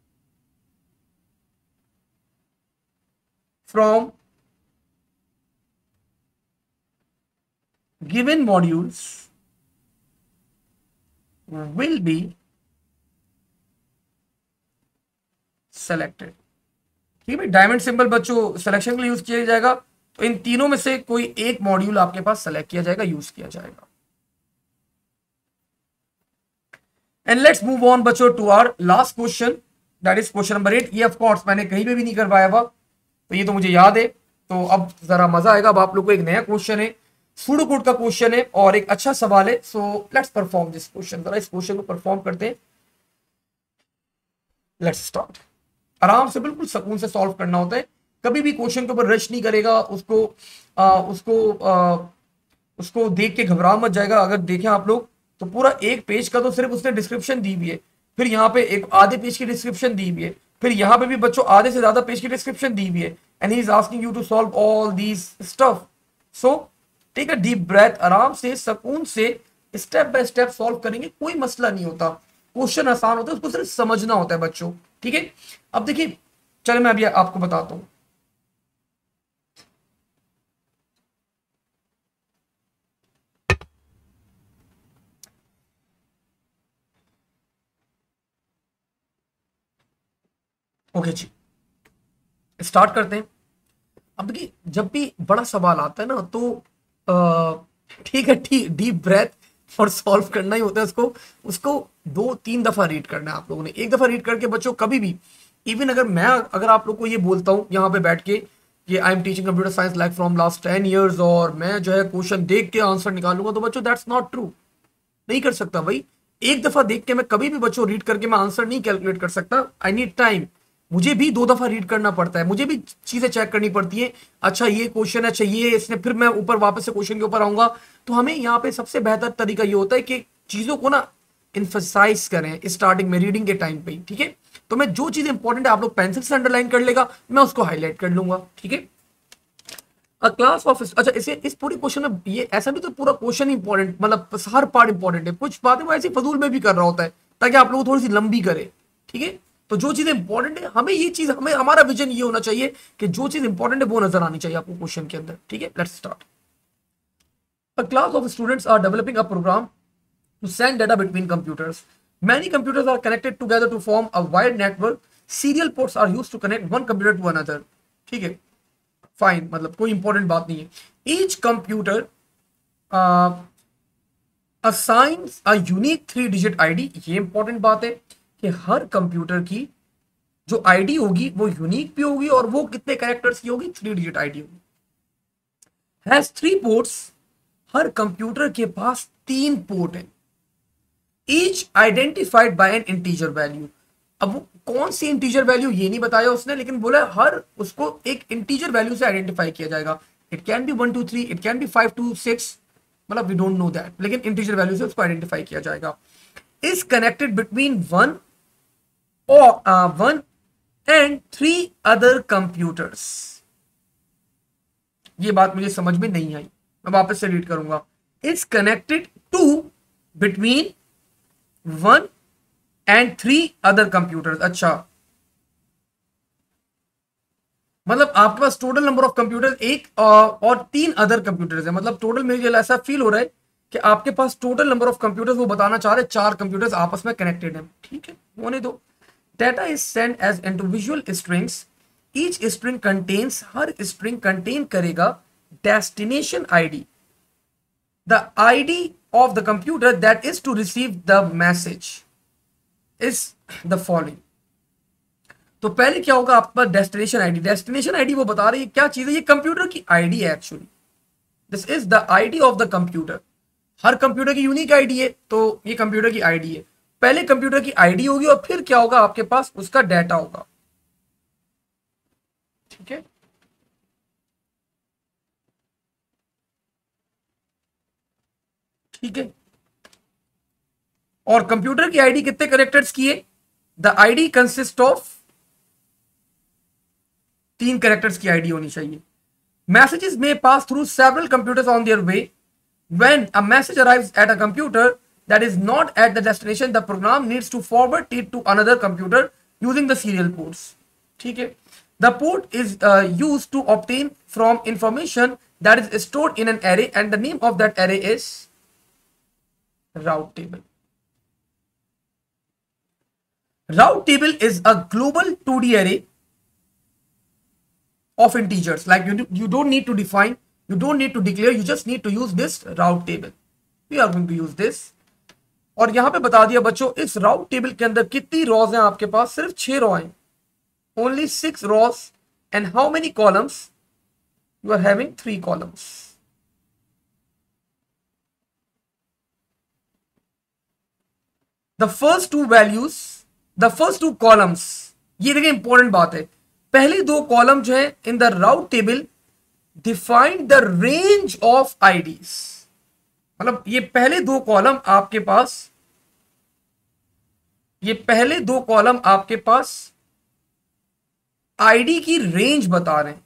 from given modules will be selected। ठीक है, डायमंड सिंबल बच्चों selection के लिए use किया जाएगा, तो इन तीनों में से कोई एक मॉड्यूल आपके पास सेलेक्ट किया जाएगा, यूज किया जाएगा। एंड लेट्स मूव ऑन बच्चों to our last question, that is question number eight. ये ऑफ कोर्स मैंने कहीं पे भी नहीं करवाया हुआ, तो ये तो मुझे याद है। तो अब जरा मजा आएगा, अब आप लोग को एक नया क्वेश्चन है, सूडो कोड का क्वेश्चन है और एक अच्छा सवाल है। So let's perform this question, जरा इस क्वेश्चन को परफॉर्म करते हैं। Let's start. आराम से बिल्कुल सुकून से सॉल्व करना होता है, कभी भी क्वेश्चन के ऊपर रश नहीं करेगा, उसको आ, उसको आ, उसको देख के घबरा मत जाएगा। अगर देखें आप लोग तो पूरा एक पेज का तो सिर्फ उसने डिस्क्रिप्शन दी हुई है, फिर यहाँ पे एक आधे पेज की डिस्क्रिप्शन दी हुई है, फिर यहाँ पे भी बच्चों आधे से ज्यादा पेज की डिस्क्रिप्शन दी हुई है, and he is asking you to solve all these stuff. So take a deep breath, आराम से सुकून से स्टेप बाय स्टेप सॉल्व करेंगे, कोई मसला नहीं होता। क्वेश्चन आसान होता है, उसको सिर्फ समझना होता है बच्चों, ठीक है। अब देखिए, चले मैं अभी आपको बताता हूं। ओके जी, स्टार्ट करते हैं। अब देखिए, जब भी बड़ा सवाल आता है ना तो ठीक है, ठीक डीप ब्रेथ और सॉल्व करना ही होता है उसको उसको दो तीन दफा रीड करना है आप लोगों ने। एक दफा रीड करके बच्चों कभी भी, इवन अगर मैं अगर आप लोग को ये बोलता हूँ यहाँ पे बैठ के कि I am teaching computer science like from last ten years और मैं जो है क्वेश्चन देख के आंसर निकालूंगा, तो बच्चों दैट्स नॉट ट्रू। नहीं कर सकता भाई, एक दफा देख के मैं कभी भी बच्चों रीड करके मैं आंसर नहीं कैलकुलेट कर सकता। आई नीड टाइम, मुझे भी दो दफा रीड करना पड़ता है, मुझे भी चीजें चेक करनी पड़ती है। अच्छा ये क्वेश्चन है, अच्छा ये इसने, फिर मैं ऊपर वापस से क्वेश्चन के ऊपर आऊंगा। तो हमें यहाँ पे सबसे बेहतर तरीका ये होता है कि चीजों को ना इन्फोसाइज करें स्टार्टिंग में, रीडिंग के टाइम पे, ठीक है। तो मैं जो चीज इंपॉर्टेंट है आप लोग पेंसिल से अंडरलाइन कर लेगा, मैं उसको हाईलाइट कर लूंगा, ठीक है। अ क्लास ऑफ, अच्छा इसे इस पूरे क्वेश्चन में ये ऐसा भी तो पूरा क्वेश्चन इंपॉर्टेंट, मतलब हर पार्ट इंपॉर्टेंट है, कुछ बातें वो ऐसी फजूल में भी कर रहा होता है, ताकि आप लोग थोड़ी सी लंबी करे, ठीक है। तो जो चीज इंपॉर्टेंट है हमें ये चीज, हमें हमारा विजन ये होना चाहिए कि जो चीज इंपॉर्टेंट है वो नजर आनी चाहिए आपको क्वेश्चन के अंदर, ठीक है। Let's start. A class of students are developing a program to send data between computers. Many computers are connected together to form a wide network. Serial ports are used to connect one computer to another. ठीक है, fine, मतलब कोई important बात नहीं है। Each computer uh, assigns a unique three digit I D. ये important बात है कि हर कंप्यूटर की जो आईडी होगी वो यूनिक भी होगी और वो कितने कैरेक्टर्स की होगी, थ्री डिजिट आईडी होगी। हैज थ्री पोर्ट्स, हर कंप्यूटर के पास तीन पोर्ट है। Each identified by an integer value. अब वो कौन सी इंटीजर वैल्यू ये नहीं बताया उसने, लेकिन बोला हर उसको एक इंटीजर वैल्यू से आइडेंटिफाई किया जाएगा। It can be one two three, it can be five two six, मतलब वी डोंट नो दैट, लेकिन इंटीजर वैल्यू से उसको आइडेंटिफाई किया जाएगा। इज कनेक्टेड बिटवीन वन और one and three other computers. ये बात मुझे समझ में नहीं आई, मैं वापस से रीड करूंगा। Is connected to between one and three other computers. अच्छा, मतलब आपके पास टोटल नंबर ऑफ कंप्यूटर्स एक और तीन अदर कंप्यूटर्स है। मतलब टोटल मुझे ऐसा फील हो रहा है कि आपके पास टोटल नंबर ऑफ कंप्यूटर्स वो बताना चाह रहे हैं चार कंप्यूटर्स आपस में कनेक्टेड हैं, ठीक है, होने दो। Data is send as individual strings. Each string contains, हर स्ट्रिंग कंटेन करेगा destination ID, the ID of the computer that is to receive the message is the following। तो पहले क्या होगा आपका डेस्टिनेशन आईडी। डेस्टिनेशन आईडी वो बता रही है क्या चीज है, ये कंप्यूटर की आईडी है actually. This is the ID of the computer. हर कंप्यूटर की यूनिक आईडी है, तो ये कंप्यूटर की आईडी है। पहले कंप्यूटर की आईडी होगी और फिर क्या होगा आपके पास उसका डाटा होगा, ठीक है। ठीक है, और कंप्यूटर की आईडी कितने कैरेक्टर्स की है, द आईडी कंसिस्ट ऑफ तीन कैरेक्टर्स की आईडी होनी चाहिए। मैसेजेस में pass through several computers on their way. When a message arrives at a computer that is not at the destination, the program needs to forward it to another computer using the serial ports, ठीक है। The port is used to obtain from information that is stored in an array and the name of that array is route table. Route table is a global two D array of integers. Like you, do, you don't need to define, you don't need to declare, you just need to use this route table. We are going to use this. और यहां पे बता दिया बच्चों, इस route table के अंदर कितनी rows हैं आपके पास, सिर्फ छह रो हैं, only six rows, and how many columns? You are having three columns. The first two values, the first two columns, ये देखिए इंपॉर्टेंट बात है, पहले दो कॉलम जो है in the route table define the range of IDs. मतलब ये पहले दो कॉलम आपके पास, ये पहले दो कॉलम आपके पास आईडी की रेंज बता रहे हैं।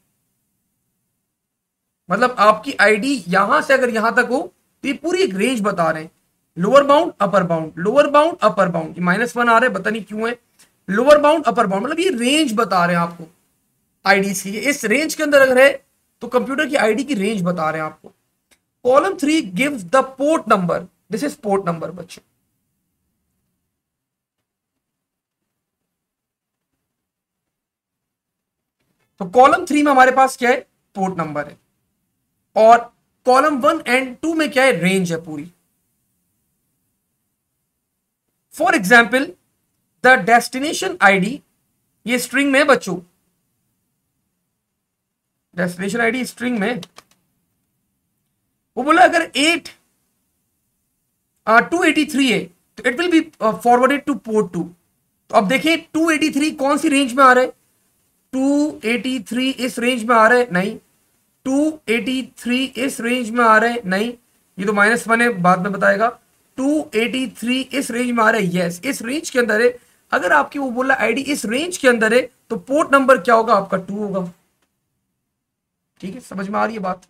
मतलब आपकी आईडी यहां से अगर यहां तक हो तो ये पूरी एक रेंज बता रहे हैं। Lower bound, upper bound, lower bound, upper bound, minus one आ रहा है, पता नहीं क्यों है। लोअर बाउंड, अपर बाउंड, मतलब ये रेंज बता रहे हैं आपको आईडी की। इस रेंज के अंदर अगर है तो कंप्यूटर की आईडी की रेंज बता रहे हैं आपको। Column three gives the port number, this is port number बच्चे। तो कॉलम थ्री में हमारे पास क्या है, पोर्ट नंबर है, और कॉलम वन एंड टू में क्या है, रेंज है पूरी। For example the destination ID, ये स्ट्रिंग में बच्चों, डेस्टिनेशन आईडी स्ट्रिंग में, वो बोला अगर एट टू एटी थ्री है तो it will be forwarded to port two. तो अब देखिए टू एटी थ्री कौन सी रेंज में आ रहा है, टू एटी थ्री इस रेंज में आ रहा है, नहीं। टू एटी थ्री इस रेंज में आ रहा है, नहीं। ये तो माइनस वन है, बाद में बताएगा। टू एटी थ्री इस रेंज में आ रहा है, यस, इस रेंज के अंदर है। अगर आपकी वो बोला आईडी इस रेंज के अंदर है तो पोर्ट नंबर क्या होगा आपका, टू होगा। ठीक है, समझ में आ रही है बात।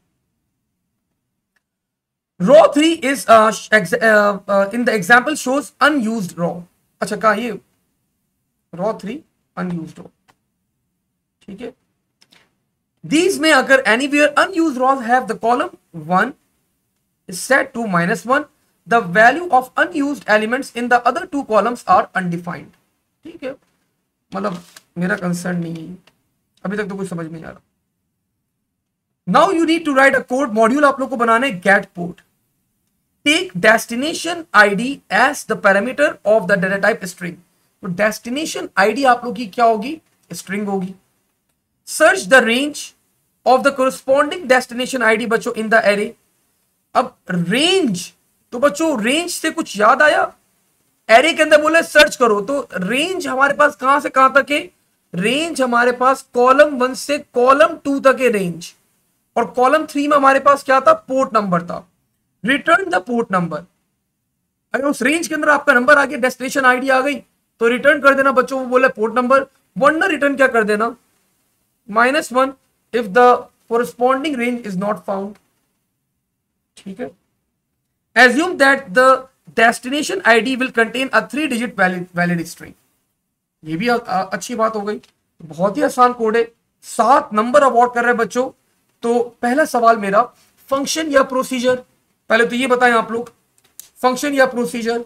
Row three is in the example shows unused row. अच्छा कहा ये रॉ थ्री अनयूज्ड रो, ठीक है। These may occur anywhere unused rows have the column one is set to minus one. The value of unused elements in the other two columns are undefined. ठीक है, मतलब मेरा concern नहीं है, अभी तक तो कुछ समझ में नहीं आ रहा। Now you need to write a code module आप लोग को बनाना है get port. Take destination I D as the parameter of the data type string. तो destination I D आप लोग की क्या होगी, string होगी। Search the range of the corresponding destination I D बच्चों in the array. अब range, तो बच्चों range से कुछ याद आया, एरे के अंदर बोले सर्च करो, तो रेंज हमारे पास कहां से कहां तक है, रेंज हमारे पास कॉलम वन से कॉलम टू तक है रेंज, और कॉलम थ्री में हमारे पास क्या था, पोर्ट नंबर था। Return the port number. अगर उस रेंज के अंदर आपका नंबर आ गया, डेस्टिनेशन आईडी आ गई, तो रिटर्न कर देना बच्चों, वो बोले पोर्ट नंबर, वरना रिटर्न क्या कर देना, minus one if the corresponding range is not found. ठीक है, assume that the destination ID will contain a three digit valid valid string. ये भी आ, आ, अच्छी बात हो गई, बहुत ही आसान कोड है, सात नंबर अवॉर्ड कर रहे हैं बच्चों। तो पहला सवाल मेरा, फंक्शन या प्रोसीजर, पहले तो ये बताएं आप लोग, फंक्शन या प्रोसीजर।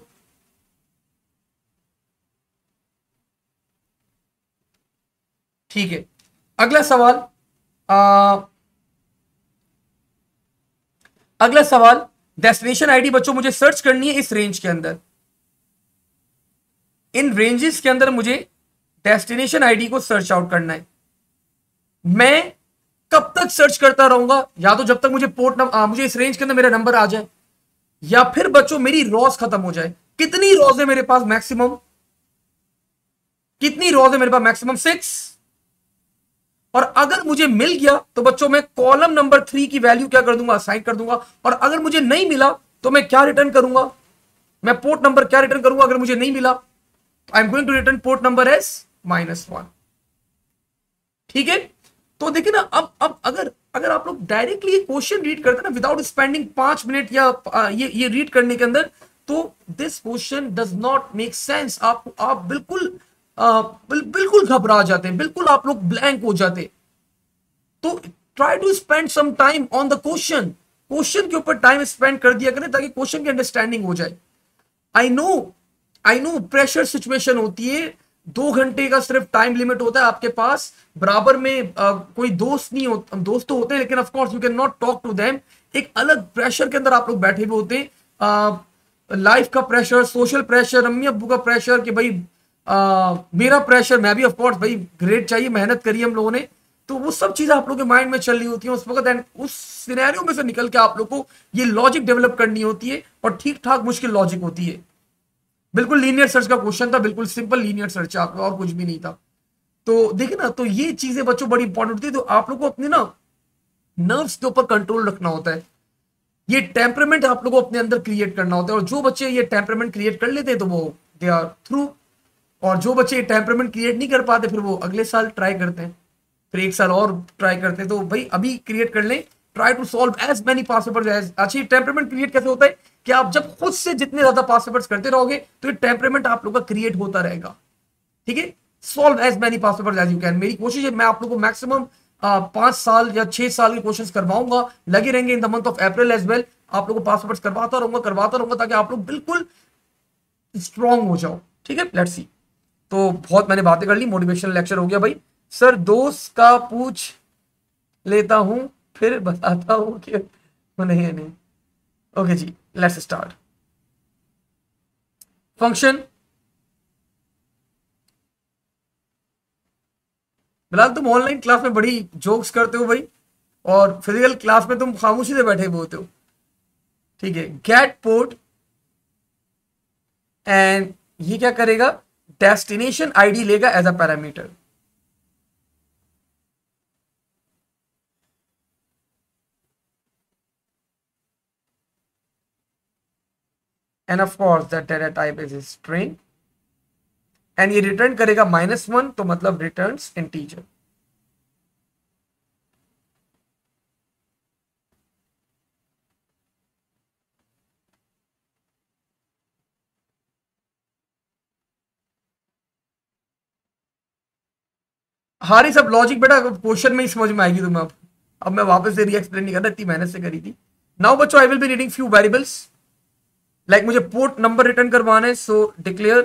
ठीक है, अगला सवाल, आ, अगला सवाल, डेस्टिनेशन आईडी बच्चों मुझे सर्च करनी है इस रेंज के अंदर, इन रेंजेस के अंदर मुझे डेस्टिनेशन आईडी को सर्च आउट करना है। मैं कब तक सर्च करता रहूंगा, या तो जब तक मुझे पोर्ट नंबर, मुझे इस रेंज के अंदर मेरा नंबर आ जाए, या फिर बच्चों मेरी रॉज खत्म हो जाए। कितनी रॉज है मेरे पास मैक्सिमम, कितनी रॉज है मेरे पास मैक्सिमम, सिक्स। और अगर मुझे मिल गया तो बच्चों मैं कॉलम नंबर थ्री की वैल्यू क्या कर दूंगा, असाइन कर दूंगा। और अगर मुझे नहीं मिला तो मैं क्या रिटर्न करूंगा, मैं पोर्ट नंबर क्या रिटर्न करूंगा, अगर मुझे नहीं मिला I am going to return port number as minus one. ठीक है, तो देखिए ना, अब अब अगर अगर आप लोग डायरेक्टली क्वेश्चन रीड करते ना विदाउट स्पेंडिंग पांच मिनट या आ, ये ये रीड करने के अंदर, तो this question does not make sense. आप आप बिल्कुल आ, बिल, बिल्कुल घबरा जाते हैं, बिल्कुल आप लोग ब्लैंक हो जाते। तो try to spend some time on the question, question के ऊपर टाइम स्पेंड कर दिया करें ताकि क्वेश्चन की अंडरस्टैंडिंग हो जाए। I know I know pressure situation होती है, दो घंटे का सिर्फ टाइम लिमिट होता है आपके पास, बराबर में आ, कोई दोस्त नहीं होता, दोस्त तो होते हैं लेकिन of course you can not talk to them. एक अलग प्रेशर के अंदर आप लोग बैठे हुए होते हैं, लाइफ का प्रेशर, सोशल प्रेशर, अम्मी अब्बू का प्रेशर कि भाई आ, मेरा प्रेशर, मैं भी ऑफ कोर्स भाई ग्रेड चाहिए, मेहनत करी हम लोगों ने, तो वो सब चीजें आप लोग के माइंड में चल रही होती है उस वक्त। एंड उस सिनेरियो में से निकल के आप लोग को ये लॉजिक डेवलप करनी होती है, और ठीक ठाक मुश्किल लॉजिक होती है। बिल्कुल लीनियर सर्च का क्वेश्चन था, बिल्कुल सिंपल लीनियर सर्च, आप और कुछ भी नहीं था। तो देखिए ना, तो ये चीजें बच्चों बड़ी इंपॉर्टेंट होती है। तो आप लोग को अपने ना नर्व्स के ऊपर कंट्रोल रखना होता है, ये टेम्परामेंट आप लोग को अपने अंदर क्रिएट करना होता है। और जो बच्चे ये टेम्परामेंट क्रिएट कर लेते हैं तो वो दे आर थ्रू, और जो बच्चे टेम्परामेंट क्रिएट नहीं कर पाते फिर वो अगले साल ट्राई करते हैं, फिर एक साल और ट्राई करते हैं। तो भाई अभी क्रिएट कर लें, try to solve as many pass papers as. अच्छी टेम्परामेंट क्रिएट कैसे होता है कि आप जब खुद से जितने ज्यादा पास पेपर्स करते रहोगे तो ये टेम्परामेंट आप लोग का क्रिएट होता रहेगा। ठीक है, solve as many pass papers as you can. मेरी कोशिश है मैं आप लोग को मैक्सिमम पांच साल या छह साल के क्वेश्चंस करवाऊंगा, लगे रहेंगे in the month of April as well. आप लोग को पास पेपर्स करवाता रहूंगा करवाता रहूंगा ताकि आप लोग बिल्कुल स्ट्रांग हो जाओ। ठीक है, लेट्स सी। तो बहुत मैंने बातें कर ली, मोटिवेशनल लेक्चर हो गया भाई। सर दोस्त का पूछ लेता हूं फिर बताता हूं कि नहीं नहीं। ओके जी, लेट्स स्टार्ट। फंक्शन, फिलहाल तुम ऑनलाइन क्लास में बड़ी जोक्स करते हो भाई, और फिजिकल क्लास में तुम खामोशी से बैठे हुए होते हो। ठीक है, गेट पोर्ट, एंड ये क्या करेगा, डेस्टिनेशन आईडी लेगा as a parameter. And of course the data type is string, and ये रिटर्न करेगा माइनस वन, तो मतलब रिटर्न्स इंटीजर। हारी सब लॉजिक बेटा क्वेश्चन में ही समझ में आएगी तुम्हें। अब अब मैं वापस से री एक्सप्लेन नहीं कर रहा, इतनी मेहनत से करी थी। नाउ बच्चों I will be reading few variables, like मुझे पोर्ट नंबर रिटर्न करवाना है, सो डिक्लेयर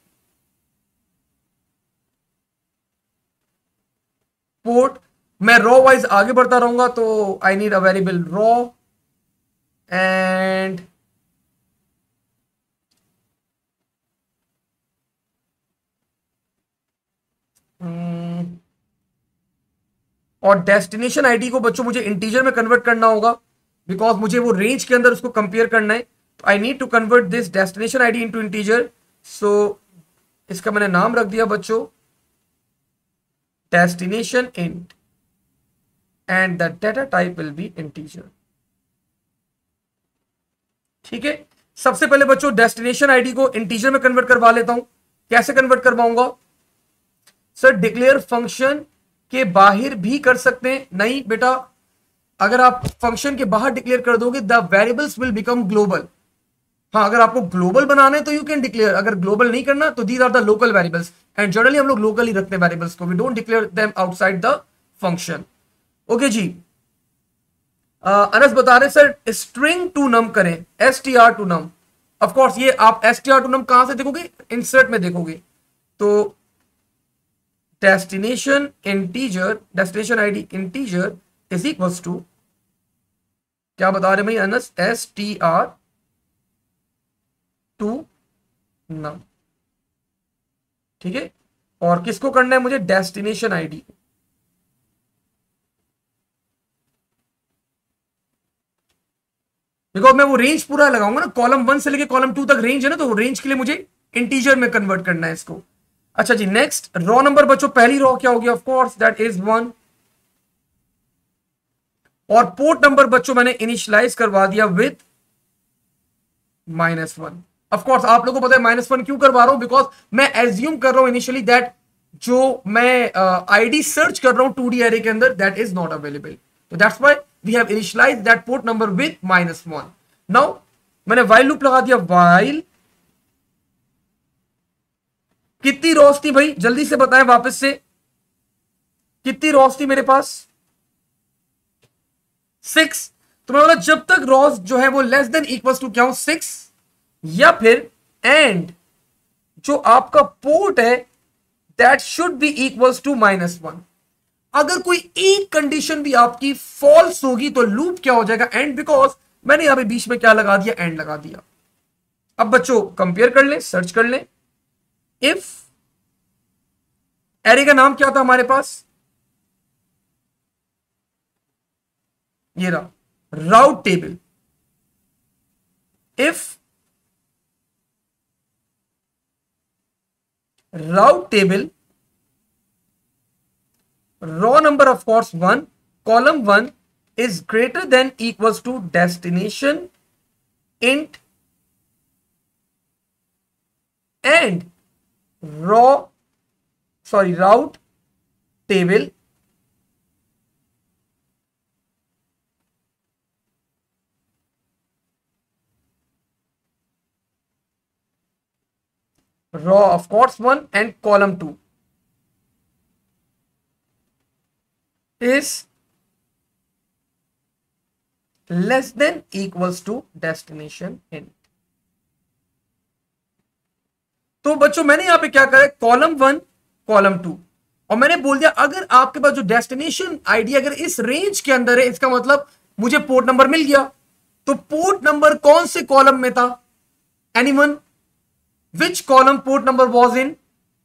पोर्ट। मैं रॉ वाइज आगे बढ़ता रहूंगा, तो I need a variable row and और डेस्टिनेशन आईडी को बच्चों मुझे इंटीजर में कन्वर्ट करना होगा, बिकॉज मुझे वो रेंज के अंदर उसको कंपेयर करना है। तो I need to convert this destination ID into integer. So इसका मैंने नाम रख दिया बच्चों destination int and the data type will be integer. ठीक है, सबसे पहले बच्चों डेस्टिनेशन आईडी को इंटीजर में कन्वर्ट करवा लेता हूं। कैसे कन्वर्ट करवाऊंगा सर? डिक्लेयर फंक्शन के बाहर भी कर सकते हैं। नहीं बेटा, अगर आप फंक्शन के बाहर डिक्लेयर कर दोगे the variables will become global. हाँ, अगर आपको ग्लोबल बनाना है तो यू कैन डिक्लेयर, अगर ग्लोबल नहीं करना तो these are the local variables, and generally हम लोग लोकल ही रखते हैं वेरिएबल्स को, we don't declare them outside the function. Okay जी। अनस बता रहे सर स्ट्रिंग टू नम करें, S T R to num. Of course ये आप S T R to num कहां से देखोगे? इंसर्ट में देखोगे। तो destination integer, destination ID integer is equals to, क्या बता रहे भाई Anas? S T R to num. ठीक है, और किसको करना है मुझे? Destination ID. बिकॉज मैं वो रेंज पूरा लगाऊंगा ना, कॉलम वन से लेके कॉलम टू तक रेंज है ना, तो रेंज के लिए मुझे इंटीजर में कन्वर्ट करना है इसको। अच्छा जी, नेक्स्ट रॉ नंबर बच्चों, पहली रॉ क्या होगी? Of course that is one. और पोर्ट नंबर बच्चों मैंने इनिशियलाइज करवा दिया विद माइनस वन। ऑफकोर्स आप लोगों को पता है माइनस वन क्यों करवा रहा हूं? बिकॉज मैं एज्यूम कर रहा हूं इनिशियली दैट जो मैं आईडी uh, सर्च कर रहा हूं टू डी एरे के अंदर that is not available, so that's why we have initialized that port number with minus one. Now मैंने व्हाइल लूप लगा दिया, व्हाइल कितनी रॉस थी भाई जल्दी से बताएं वापस से, कितनी रॉस थी मेरे पास? सिक्स। तो मैं बोला जब तक रॉस जो है वो लेस देन इक्वल टू क्या हो? सिक्स, या फिर एंड जो आपका पोर्ट है that should be equals to minus one. अगर कोई एक कंडीशन भी आपकी फॉल्स होगी तो लूप क्या हो जाएगा? एंड। बिकॉज मैंने यहां पे बीच में क्या लगा दिया? एंड लगा दिया। अब बच्चों कंपेयर कर ले, सर्च कर ले। इफ एरे का नाम क्या था हमारे पास? ये रहा route table. If route table raw number of course one, column one is greater than equals to destination int and raw sorry route table raw of course one and column two is less than equals to destination int। तो बच्चों मैंने यहां पे क्या करा? Column one column to, और मैंने बोल दिया अगर आपके पास जो डेस्टिनेशन आईडी अगर इस रेंज के अंदर है, इसका मतलब मुझे पोर्ट नंबर मिल गया। तो पोर्ट नंबर कौन से कॉलम में था? Anyone? Which column port number was in?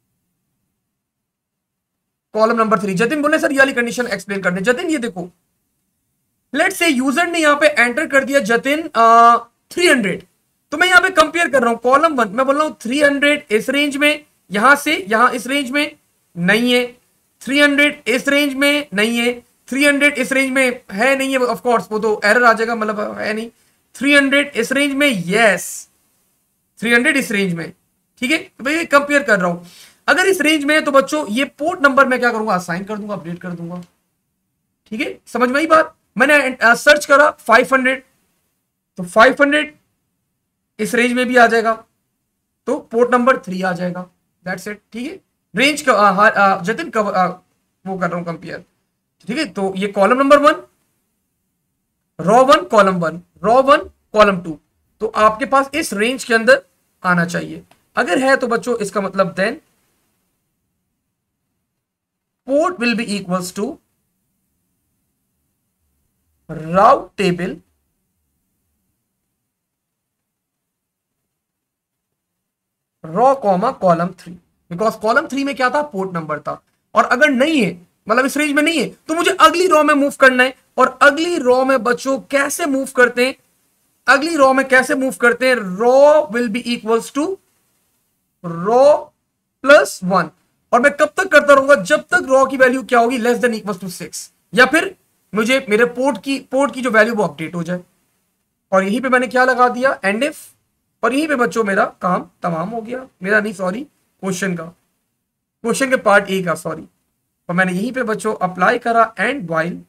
Column number three. Jatin बोले सर ये वाली कंडीशन एक्सप्लेन करने। जतिन ये देखो, लेट्स से यूजर ने यहां पे एंटर कर दिया जतिन थ्री हंड्रेड, तो मैं यहां पे कंपेयर कर रहा हूं कॉलम वन, मैं बोल रहा हूं थ्री हंड्रेड इस रेंज में, यहां से यहां इस रेंज में नहीं है, थ्री हंड्रेड इस रेंज में नहीं है, थ्री हंड्रेड इस रेंज में है नहीं है, ऑफ कोर्स वो तो एरर आ जाएगा, मतलब है नहीं। थ्री हंड्रेड इस रेंज में, यस थ्री हंड्रेड इस रेंज में, ठीक है। तो भाई कंपेयर कर रहा हूं, अगर इस रेंज में है तो बच्चों ये पोर्ट नंबर मैं क्या करूंगा? असाइन कर दूंगा, अपडेट कर दूंगा, ठीक है। समझ में आई बात? मैंने सर्च करा फाइव हंड्रेड, तो फाइव हंड्रेड इस रेंज में भी आ जाएगा, तो पोर्ट नंबर थ्री आ जाएगा, दैट्स इट, ठीक है। रेंज का जतिन कवर वो कर रहा हूं कंपेयर, ठीक है। तो ये column number one, row one column one, row one column two, तो आपके पास इस रेंज के अंदर आना चाहिए। अगर है तो बच्चों इसका मतलब then port will be equals to route table row comma column three, because column three में क्या था, पोर्ट नंबर था। और अगर नहीं है, मतलब इस रेंज में नहीं है, तो मुझे अगली रॉ में मूव करना है। और अगली रॉ में बच्चों कैसे मूव करते हैं, अगली रॉ में कैसे मूव करते हैं, row will be equals to row plus one. और मैं कब तक करता रहूंगा, जब तक रॉ की वैल्यू क्या होगी, less than equals to six, या फिर मुझे मेरे पोर्ट की पोर्ट की जो वैल्यू वो अपडेट हो जाए। और यहीं पे मैंने क्या लगा दिया, एंड इफ, और यहीं पे बच्चों मेरा काम तमाम हो गया। मेरा नहीं, सॉरी, क्वेश्चन का, क्वेश्चन के पार्ट ए का, सॉरी। और मैंने यहीं पे बच्चों अप्लाई करा एंड वाइल,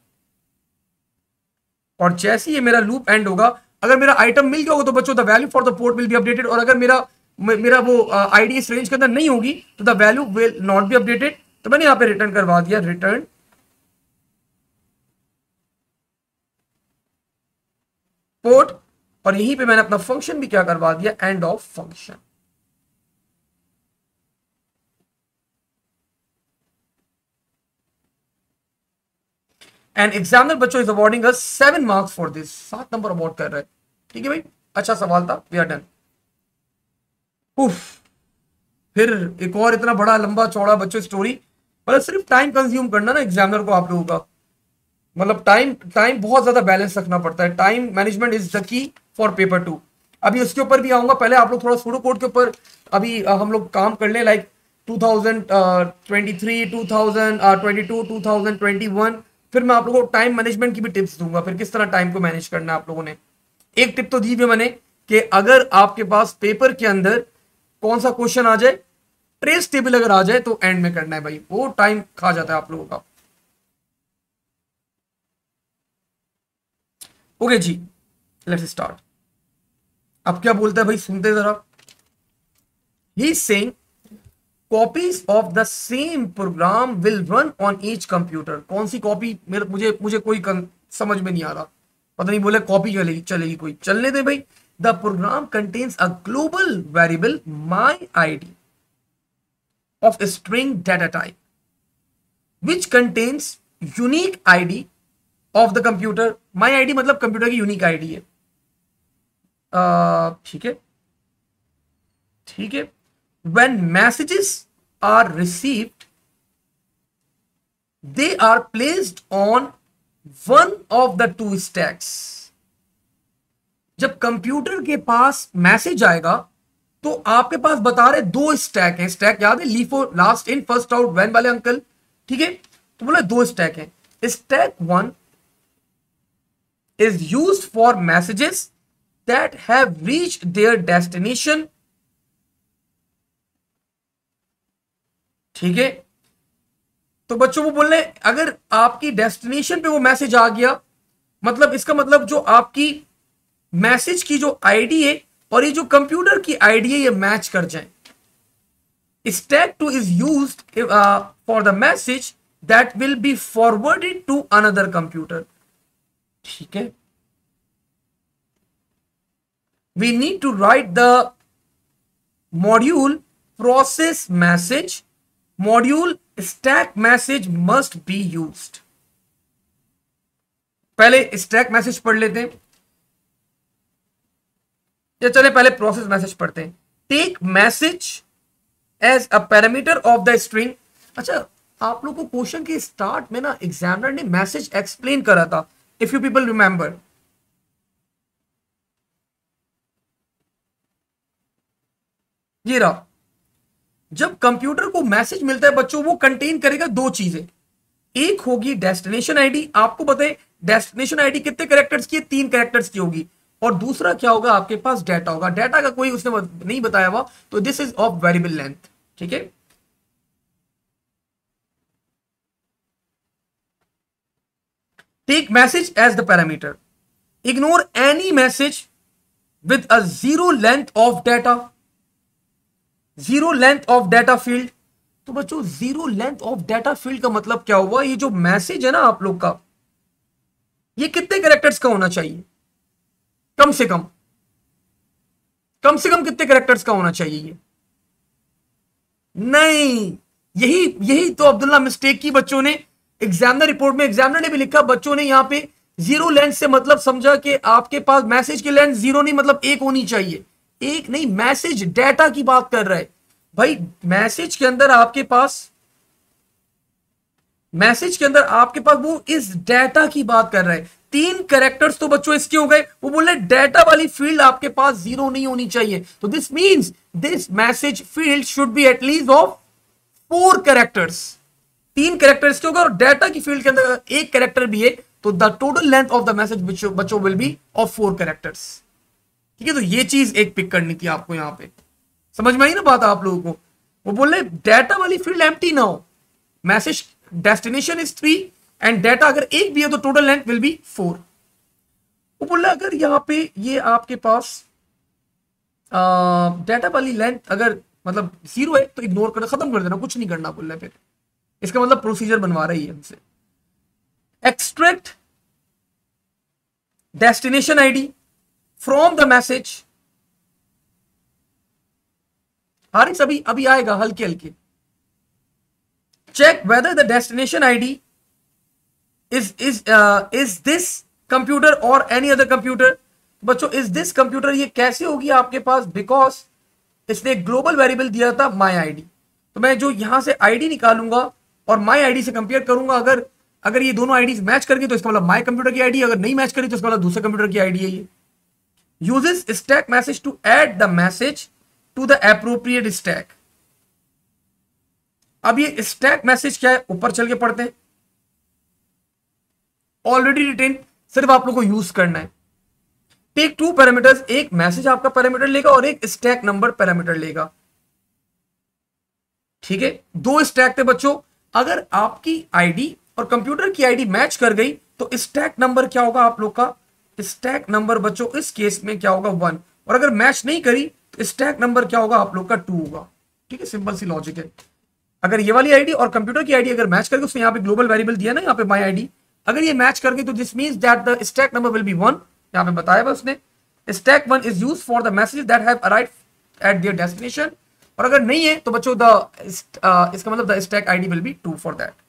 और जैसे ही ये मेरा लूप एंड होगा, अगर मेरा आइटम मिल गया होगा तो बच्चों the value for the port will be updated. और अगर मेरा मेरा वो आईडी इस रेंज के अंदर नहीं होगी तो the value will not be updated. तो मैंने यहां पे रिटर्न करवा दिया, रिटर्न पोर्ट, और यहीं पे मैंने अपना फंक्शन भी क्या करवा दिया, end of function. End examiner बच्चों is awarding us seven marks for this, सात नंबर अवार्ड कर रहा है, ठीक है भाई। अच्छा सवाल था, वी आर डन। उफ, फिर एक और इतना बड़ा लंबा चौड़ा बच्चों स्टोरी, मतलब सिर्फ टाइम कंज्यूम करना ना एग्जामिनर को आप लोगों का, मतलब टाइम टाइम बहुत ज्यादा बैलेंस रखना पड़ता है। Time management is the key for paper two. अभी उसके ऊपर भी आऊंगा, पहले आप लोग थोड़ा सूडो कोड के ऊपर अभी आ, हम लोग काम कर ले, like two thousand twenty three, two thousand twenty two, two thousand twenty one. फिर मैं आप लोगों को टाइम मैनेजमेंट की भी टिप्स दूंगा, फिर किस तरह टाइम को मैनेज करना है आप लोगों ने। एक टिप तो दी हुई मैंने कि अगर आपके पास पेपर के अंदर कौन सा क्वेश्चन आ जाए, ट्रेस टेबल अगर आ जाए तो एंड में करना है भाई, वो टाइम खा जाता है आप लोगों का। ओके जी, लेट्स स्टार्ट। अब क्या बोलता है भाई, सुनते जरा। He is saying copies of the same program will run on each computer. कौन सी कॉपी, मेरे मुझे मुझे कोई समझ में नहीं आ रहा, पता नहीं बोले कॉपी चलेगी चलेगी कोई, चलने दे भाई। The program contains a global variable my ID of string data type which contains unique ID of the computer. My ID मतलब कंप्यूटर की यूनिक आईडी है, ठीक है ठीक है। when messages are received they are placed on one of the two stacks। जब computer के पास मैसेज आएगा तो आपके पास बता रहे दो स्टैक हैं। स्टैक याद है, LIFO last in first out van वाले अंकल, ठीक है। तो बोले दो स्टैक हैं। Stack one is used for messages that have reached their destination, ठीक है। तो बच्चों वो बोल रहे हैं अगर आपकी डेस्टिनेशन पे वो मैसेज आ गया, मतलब इसका मतलब जो आपकी मैसेज की जो आईडी है और ये जो कंप्यूटर की आईडी है ये मैच कर जाए। Stack two is used for the message that will be forwarded to another computer, ठीक है। We need to write the module process message, module stack message must be used. पहले stack message पढ़ लेते हैं, या चले पहले प्रोसेस मैसेज पढ़ते हैं। Take message as a parameter of the string. अच्छा, आप लोग को क्वेश्चन के स्टार्ट में ना एग्जामिनर ने मैसेज एक्सप्लेन करा था, इफ यू पीपल रिमेंबर। ये रहा, जब कंप्यूटर को मैसेज मिलता है बच्चों वो कंटेन करेगा दो चीजें। एक होगी डेस्टिनेशन आईडी, आपको पता है डेस्टिनेशन आईडी कितने कैरेक्टर्स की है, तीन कैरेक्टर्स की होगी। और दूसरा क्या होगा, आपके पास डाटा होगा। डाटा का कोई उसने नहीं बताया हुआ, तो this is of variable length, ठीक है। Take message as the parameter, ignore any message with a zero length of data, zero length of data field. तो बच्चों zero length of data field का मतलब क्या हुआ, ये जो मैसेज है ना आप लोग का, ये कितने कैरेक्टर्स का होना चाहिए, कम से कम कम से कम कितने कैरेक्टर्स का होना चाहिए ये? नहीं, यही यही तो अब्दुल्ला मिस्टेक की बच्चों ने एग्जामिनर रिपोर्ट में, एग्जामिनर ने भी लिखा, बच्चों ने यहां पे जीरो लेंथ से मतलब समझा कि आपके पास मैसेज की लेंथ जीरो नहीं मतलब एक होनी चाहिए। एक नहीं, मैसेज डाटा की बात कर रहा है भाई। मैसेज के अंदर आपके पास मैसेज के अंदर आपके पास वो इस डाटा की बात कर रहा है। तीन कैरेक्टर्स तो बच्चों इसके हो गए, वो बोल रहे डाटा वाली फील्ड आपके पास जीरो नहीं होनी चाहिए। तो this means this message field should be at least of four characters. तीन कैरेक्टर्स के होगा और डाटा की फील्ड के अंदर एक कैरेक्टर भी है, तो the total length of the message बच्चों will be of four characters. ठीक है, तो ये चीज एक पिक करनी थी आपको। यहां पे समझ में आई ना बात आप लोगों को? वो बोल रहे डाटा वाली फील्ड एम्प्टी ना हो, message destination is three and data अगर एक भी है तो total length will be four. वो बोल रहा अगर यहां पे ये आपके पास डाटा वाली लेंथ अगर मतलब जीरो है तो इग्नोर करना, खत्म कर देना, कुछ नहीं करना बोल रहा है। फिर इसका मतलब प्रोसीजर बनवा रही है हमसे। Extract destination ID from the message. Haris अभी अभी आएगा हल्के हल्के। Check whether the destination ID is is is this computer और एनी अदर कंप्यूटर। बच्चों इज दिस कंप्यूटर ये कैसे होगी आपके पास, बिकॉज इसने ग्लोबल वेरिएबल दिया था माई आईडी। तो मैं जो यहां से आईडी निकालूंगा और माई आईडी से कंपेयर करूंगा, अगर अगर ये दोनों आईडीज मैच कर गई तो इसका मतलब माई कंप्यूटर की आईडी, अगर नहीं मैच करी तो इसका मतलब दूसरे कंप्यूटर की आईडी है ये। Uses stack message to add the message to the appropriate stack. अब ये स्टैक मैसेज क्या है, ऊपर चल के पढ़ते हैं। ऑलरेडी रिटेन, सिर्फ आप लोग को यूज करना है। टेक टू पैरामीटर्स, एक मैसेज आपका पैरामीटर लेगा और एक स्टैक नंबर पैरामीटर लेगा। ठीक है, दो स्टैक थे बच्चों। अगर आपकी आईडी और कंप्यूटर की आईडी मैच कर गई तो स्टैक नंबर क्या होगा आप लोग का, स्टैक नंबर बच्चों इस केस में क्या होगा वन, और अगर मैच नहीं करी तो स्टैक नंबर क्या होगा आप लोग का टू होगा। ठीक है, सिंपल सी लॉजिक है। अगर ये वाली आईडी और कंप्यूटर की आईडी अगर मैच करके, उसने यहाँ पे ग्लोबल वेरिएबल दिया ना यहाँ पे माई आईडी, अगर ये मैच कर गई तो this means that the stack number will be one. यहाँ पे बताया हुआ उसने, stack one is used for the messages that have arrived at their destination. और अगर नहीं है तो बच्चों द uh, इसका मतलब the stack ID will be two for that.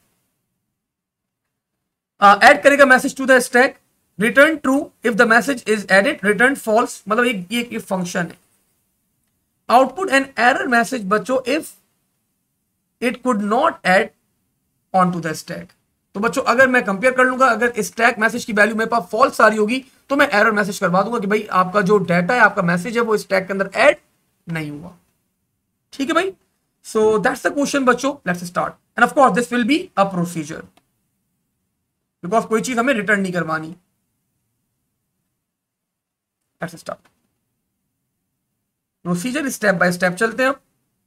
Add करेगा message to the stack, return true if the message is added, return false, मतलब एक ये एक फंक्शन है। आउटपुट एन एरर मैसेज बच्चों if it could not add on to the stack. तो बच्चों अगर मैं कंपेयर कर लूंगा, अगर स्टैक मैसेज की वैल्यू मेरे पास फॉल्स आ रही होगी तो मैं एरर मैसेज करवा दूंगा कि भाई आपका जो डाटा है, आपका मैसेज है वो स्टैक के अंदर ऐड नहीं हुआ। ठीक है भाई, सो दैट्स द क्वेश्चन बच्चों। Let's start end of course this will be a procedure, because कोई चीज हमें रिटर्न नहीं करवानी। Let's start procedure, step by step चलते हैं।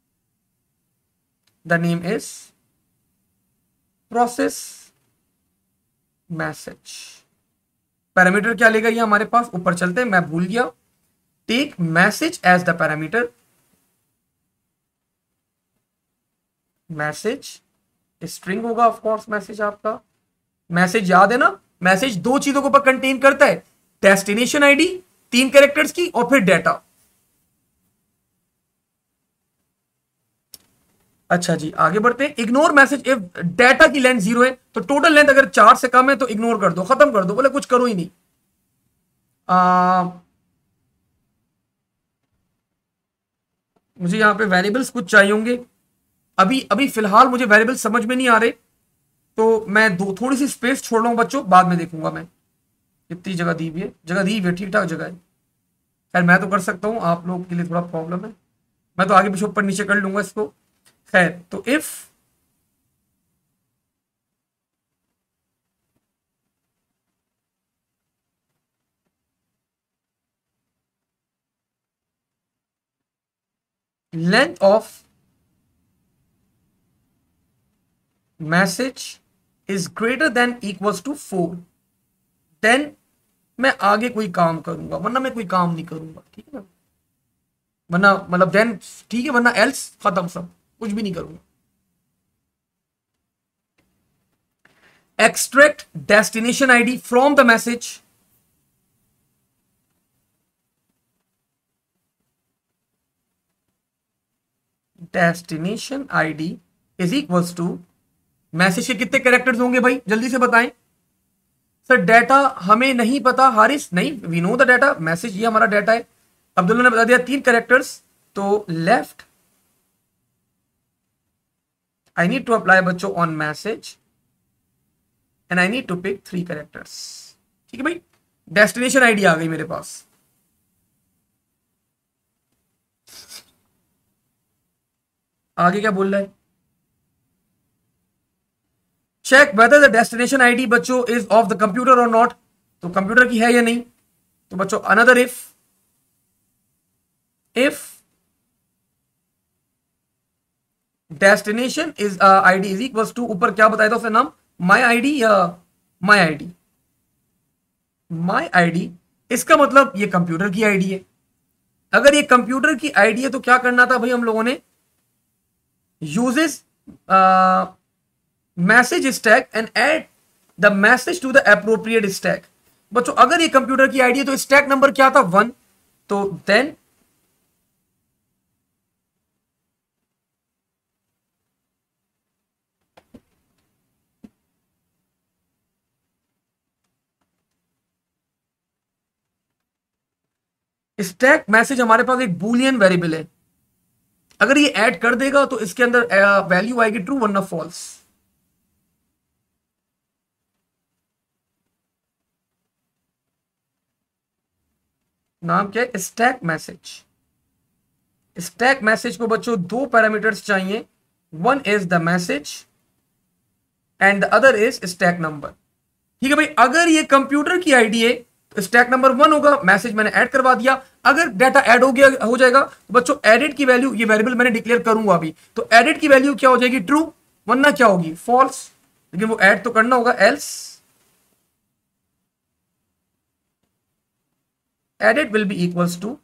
The name is process message. Parameter क्या लेगा ये हमारे पास, ऊपर चलते हैं, मैं भूल गया। Take message as the parameter, message string होगा ऑफ कोर्स मैसेज आपका। मैसेज याद है ना, मैसेज दो चीजों को कंटेन करता है, डेस्टिनेशन आईडी तीन कैरेक्टर्स की और फिर डाटा। अच्छा जी आगे बढ़ते हैं। इग्नोर मैसेज इफ डाटा की लेंथ जीरो है, तो टोटल लेंथ अगर चार से कम है तो इग्नोर कर दो, खत्म कर दो, बोले कुछ करो ही नहीं। आ, मुझे यहां पे वेरिएबल्स कुछ चाहिए होंगे। अभी अभी फिलहाल मुझे वेरिएबल्स समझ में नहीं आ रहे, तो मैं दो थोड़ी सी स्पेस छोड़ रहा हूं बच्चों, बाद में देखूंगा मैं। कितनी जगह दी हुई है, जगह दी हुई है, ठीक ठाक जगह है। खैर मैं तो कर सकता हूं, आप लोग के लिए थोड़ा प्रॉब्लम है, मैं तो आगे पीछे ऊपर नीचे कर लूंगा इसको। खैर तो if length of message is greater than equals to four, then मैं आगे कोई काम करूंगा, वरना मैं कोई काम नहीं करूंगा। ठीक है ना, वरना मतलब देन ठीक है, वरना एल्स खत्म, सब कुछ भी नहीं करूंगा। extract destination I D from the message. Destination I D is equals to message के कितने कैरेक्टर्स होंगे भाई, जल्दी से बताएं सर। डाटा हमें नहीं पता हारिस, नहीं, we know the data, message ये हमारा डाटा है। अब्दुल्ला ने बता दिया तीन कैरेक्टर्स, तो left I need to apply बच्चों on message and I need to pick three characters. ठीक है भाई, डेस्टिनेशन आईडी आ गई मेरे पास। आगे क्या बोल रहा है, check whether the destination ID बच्चों इज ऑफ द कंप्यूटर और नॉट, तो कंप्यूटर की है या नहीं। तो बच्चों another if, if destination is ID is equal to, ऊपर क्या बताया था उसका नाम, माई आईडी या माई आईडी, माई आईडी, इसका मतलब ये कंप्यूटर की आईडी है। अगर ये कंप्यूटर की आईडी है तो क्या करना था भाई हम लोगों ने, uses message stack and add the message to the appropriate stack. बच्चों अगर ये कंप्यूटर की आईडी है तो स्टैक नंबर क्या था, वन, तो देन स्टैक मैसेज हमारे पास एक बूलियन वेरिएबल है, अगर ये ऐड कर देगा तो इसके अंदर वैल्यू आएगी ट्रू वरना फॉल्स। नाम क्या है, स्टैक मैसेज। स्टैक मैसेज को बच्चों दो पैरामीटर्स चाहिए, one is the message and the other is stack number. ठीक है भाई, अगर ये कंप्यूटर की आईडी है तो स्टैक नंबर वन होगा, मैसेज मैंने ऐड करवा दिया। अगर डाटा ऐड हो गया हो जाएगा तो बच्चों एडिट की वैल्यू, ये वेरिएबल मैंने डिक्लेयर करूंगा अभी, तो एडिट की वैल्यू क्या हो जाएगी, ट्रू, वरना क्या होगी, फॉल्स। लेकिन वो ऐड तो करना होगा, else edit will be equals to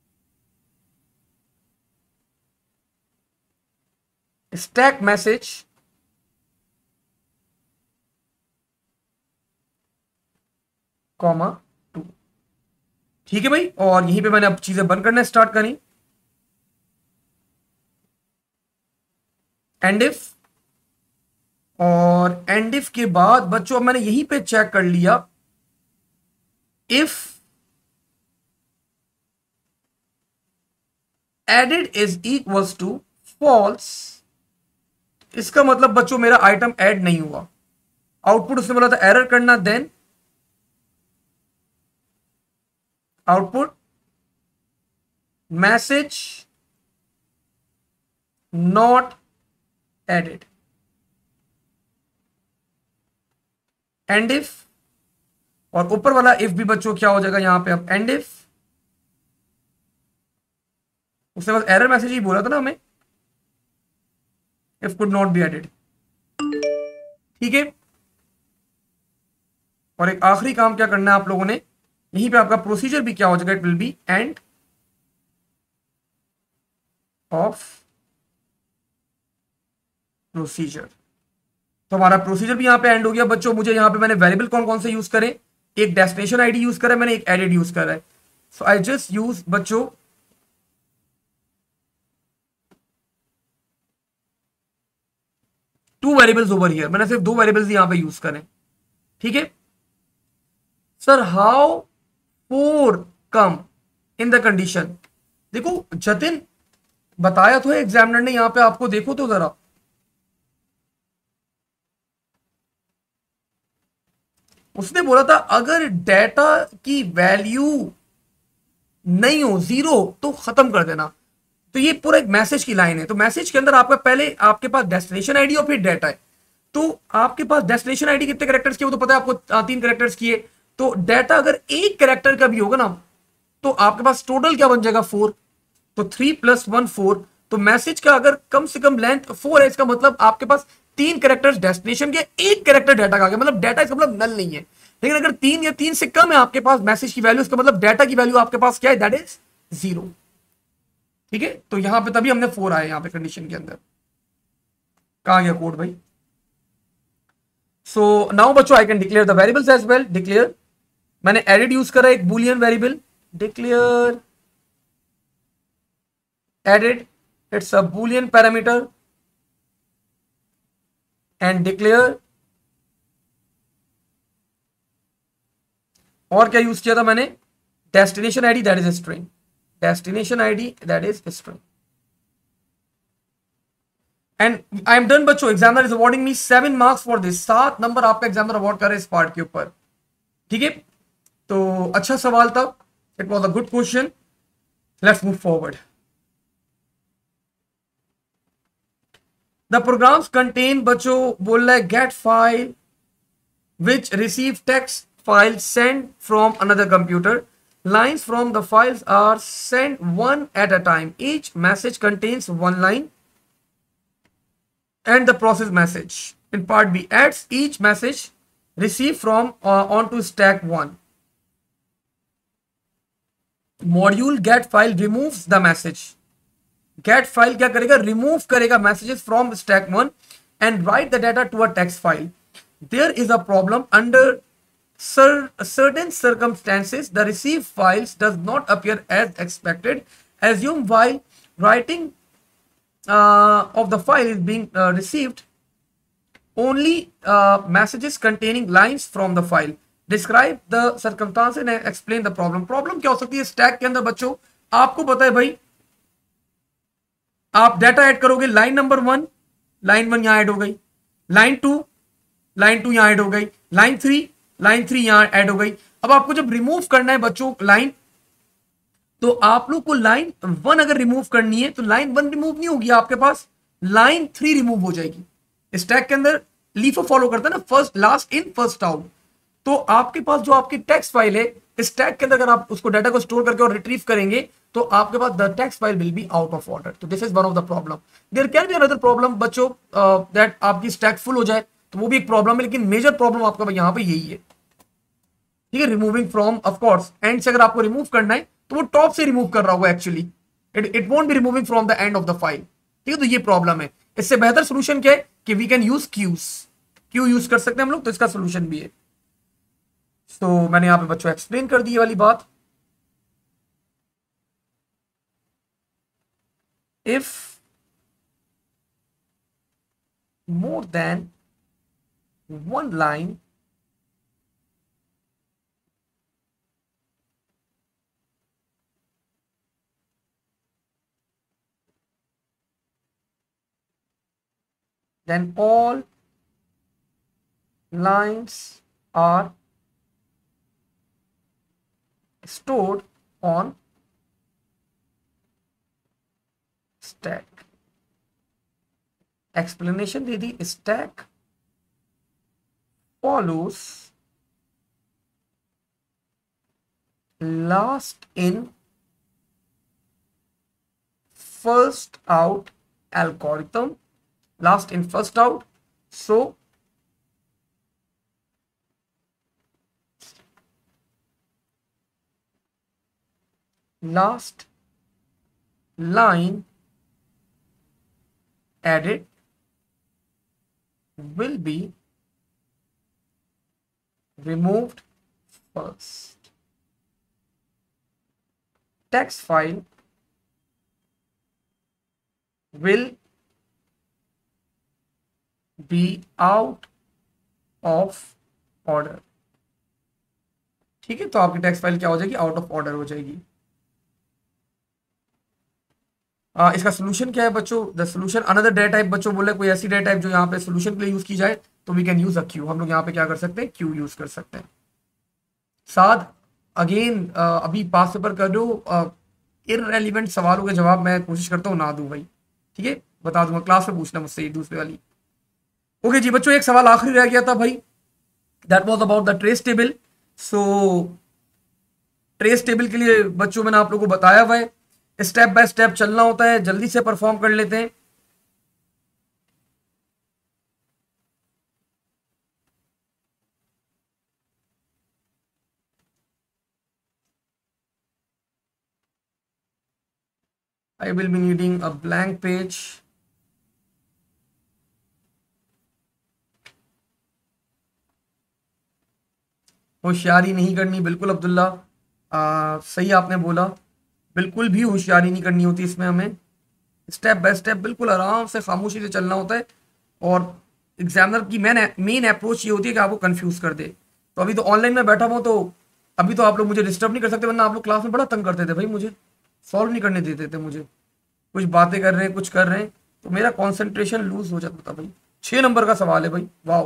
stack message comma two. ठीक है भाई, और यहीं पे मैंने अब चीजें बंद करना स्टार्ट करी। एंड इफ, और एंड इफ के बाद बच्चों अब मैंने यहीं पे चेक कर लिया, if added is equals to false, इसका मतलब बच्चों मेरा आइटम ऐड नहीं हुआ। आउटपुट उसने बोला था एरर करना, then output message not added. End if, और ऊपर वाला इफ भी बच्चों क्या हो जाएगा यहां पे, अब एंड इफ, उसने बस एरर मैसेज ही बोला था ना हमें, if could not be added. ठीक है, और एक आखिरी काम क्या करना है आप लोगों ने, यहीं पे आपका प्रोसीजर भी क्या हो जाएगा, it will be end of procedure. तो हमारा प्रोसीजर भी यहां पे एंड हो गया बच्चों। मुझे यहां पे मैंने वेरिएबल कौन कौन से यूज करें, एक डेस्टिनेशन आईडी यूज करा मैंने, एक एडेड यूज करा है। सो आई जस्ट यूज बच्चों टू वेरिएबल्स ओवर हियर, मैंने सिर्फ दो वेरिएबल्स यहां पे यूज करें। ठीक है sir, how four come in the condition, देखो जतिन बताया तो है एग्जामिनर ने, यहां पे आपको देखो तो जरा, उसने बोला था अगर डेटा की वैल्यू नहीं हो, जीरो, तो खत्म कर देना। तो ये पूरा एक मैसेज की लाइन है, तो मैसेज के अंदर आपका पहले आपके पास डेस्टिनेशन आईडी और फिर डेटा है। तो आपके पास डेस्टिनेशन आईडी कितने कैरेक्टर्स की, वो तो पता है आपको, तीन कैरेक्टर्स की है। तो डेटा अगर एक कैरेक्टर का भी होगा ना, तो आपके पास टोटल क्या बन जाएगा, फोर। तो थ्री प्लस वन फोर, तो मैसेज का अगर कम से कम लेंथ फोर है, इसका मतलब आपके पास तीन कैरेक्टर्स डेस्टिनेशन के, एक कैरेक्टर डाटा का आ गया, मतलब डाटा इसका मतलब नल नहीं है। लेकिन अगर तीन या तीन से कम है आपके पास मैसेज की वैल्यू, इसका मतलब डाटा की वैल्यू आपके पास क्या है, दैट इज जीरो। ठीक है, तो यहां पे तभी हमने फोर आए यहां पे कंडीशन के अंदर। कहां गया कोड भाई, सो नाउ बच्चों I can declare the variables as well. Declare, मैंने एडिड यूज करा एक boolean variable. Declare added, it's a boolean parameter. And declare, और क्या यूज किया था मैंने, destination ID that is string. Destination ID that is string. And I am done बच्चों. Examiner is awarding me seven marks for this. सात number आपका examiner award कर रहे हैं इस पार्ट के ऊपर. ठीक है, तो अच्छा सवाल था. It was a good question. Let's move forward. The programs contain बच्चों बोल रहा है get file which receive text file sent from another computer. Lines from the files are sent one at a time. Each message contains one line and the process message. In part B, adds each message received from uh, onto stack one. Module get file removes the message. Get file क्या करेगा, remove करेगा messages from stack one and write the data to a text file. There is a problem under Sir, certain circumstances, the received files does not appear as expected. Assume while writing uh, of the file is being uh, received only uh, messages containing lines from the file. Describe the circumstances and explain the problem. Problem क्या हो सकती है stack के अंदर बच्चों, आपको पता है भाई, आप डाटा ऐड करोगे, line number one, line one यहां ऐड हो गई, लाइन टू, लाइन टू यहां ऐड हो गई, लाइन थ्री, लाइन थ्री यहां ऐड हो गई. अब आपको जब रिमूव करना है बच्चों लाइन, तो आप लोग को लाइन वन अगर रिमूव करनी है तो लाइन वन रिमूव नहीं होगी, आपके पास लाइन थ्री रिमूव हो जाएगी. स्टैक के अंदर लीफो फॉलो करता है ना, first last in first out. तो आपके पास जो आपकी टेक्स्ट फाइल है, स्टैक के अंदर अगर आप उसको डाटा को स्टोर करके और रिट्रीव करेंगे तो आपके पास the text file will be out of order. तो this is one of the problem. There can be another problem बच्चों, दैट आपकी स्टैक फुल हो जाए, तो वो भी एक प्रॉब्लम है, लेकिन मेजर प्रॉब्लम आपका यहां पे यही है. ठीक है, removing from, of course end से अगर आपको रिमूव करना है तो वो टॉप से रिमूव कर रहा होगा actually. It it won't be removing from the end of the file. ठीक है, तो ये प्रॉब्लम है. इससे बेहतर सोल्यूशन क्या है कि we can use queues. Queue use कर सकते हैं हम लोग, तो इसका सोल्यूशन भी है. तो so, मैंने यहां पे बच्चों एक्सप्लेन कर दी वाली बात. If more than one line then all lines are stored on stack. Explanation दे दी, stack follows last in first out algorithm. Last in first out, so last line added will be removed first. Text file will be out of order. ठीक है, तो आपकी text file क्या हो जाएगी, out of order हो जाएगी. आ, इसका सोल्यूशन क्या है बच्चों, the solution another data type बच्चों बोले, कोई ऐसी डेटा टाइप जो यहाँ पे सोल्यूशन के लिए यूज की जाए, तो we can use a queue. हम लोग यहाँ पे क्या कर सकते हैं, क्यू यूज कर सकते हैं. साथ अगेन अभी पास पेपर कर दो, इररेलेवेंट सवालों के जवाब मैं कोशिश करता हूँ ना दूं भाई. ठीक है, बता दूंगा, क्लास में पूछना मुझसे दूसरे वाली. ओके जी बच्चों, एक सवाल आखिरी रह गया था भाई, that was about the trace table. So trace table के लिए बच्चों मैंने आप लोगों को बताया हुआ है, स्टेप बाय स्टेप चलना होता है, जल्दी से परफॉर्म कर लेते हैं. I will be needing a blank page. होशियारी नहीं करनी बिल्कुल अब्दुल्ला, आ, सही आपने बोला, बिल्कुल भी होशियारी नहीं करनी होती इसमें, हमें स्टेप बाय स्टेप बिल्कुल आराम से खामोशी से चलना होता है। और एग्जामिनर की मेन मेन अप्रोच ये होती है कि आपको कंफ्यूज कर दे। तो अभी तो ऑनलाइन में बैठा हुआ, तो अभी तो आप लोग मुझे डिस्टर्ब नहीं कर सकते, वरना आप लोग क्लास में बड़ा तंग करते थे भाई, मुझे सॉल्व नहीं करने देते थे, मुझे कुछ बातें कर रहे हैं कुछ कर रहे हैं तो मेरा कंसंट्रेशन लूज हो जाता था भाई। छह नंबर का सवाल है भाई, वाह।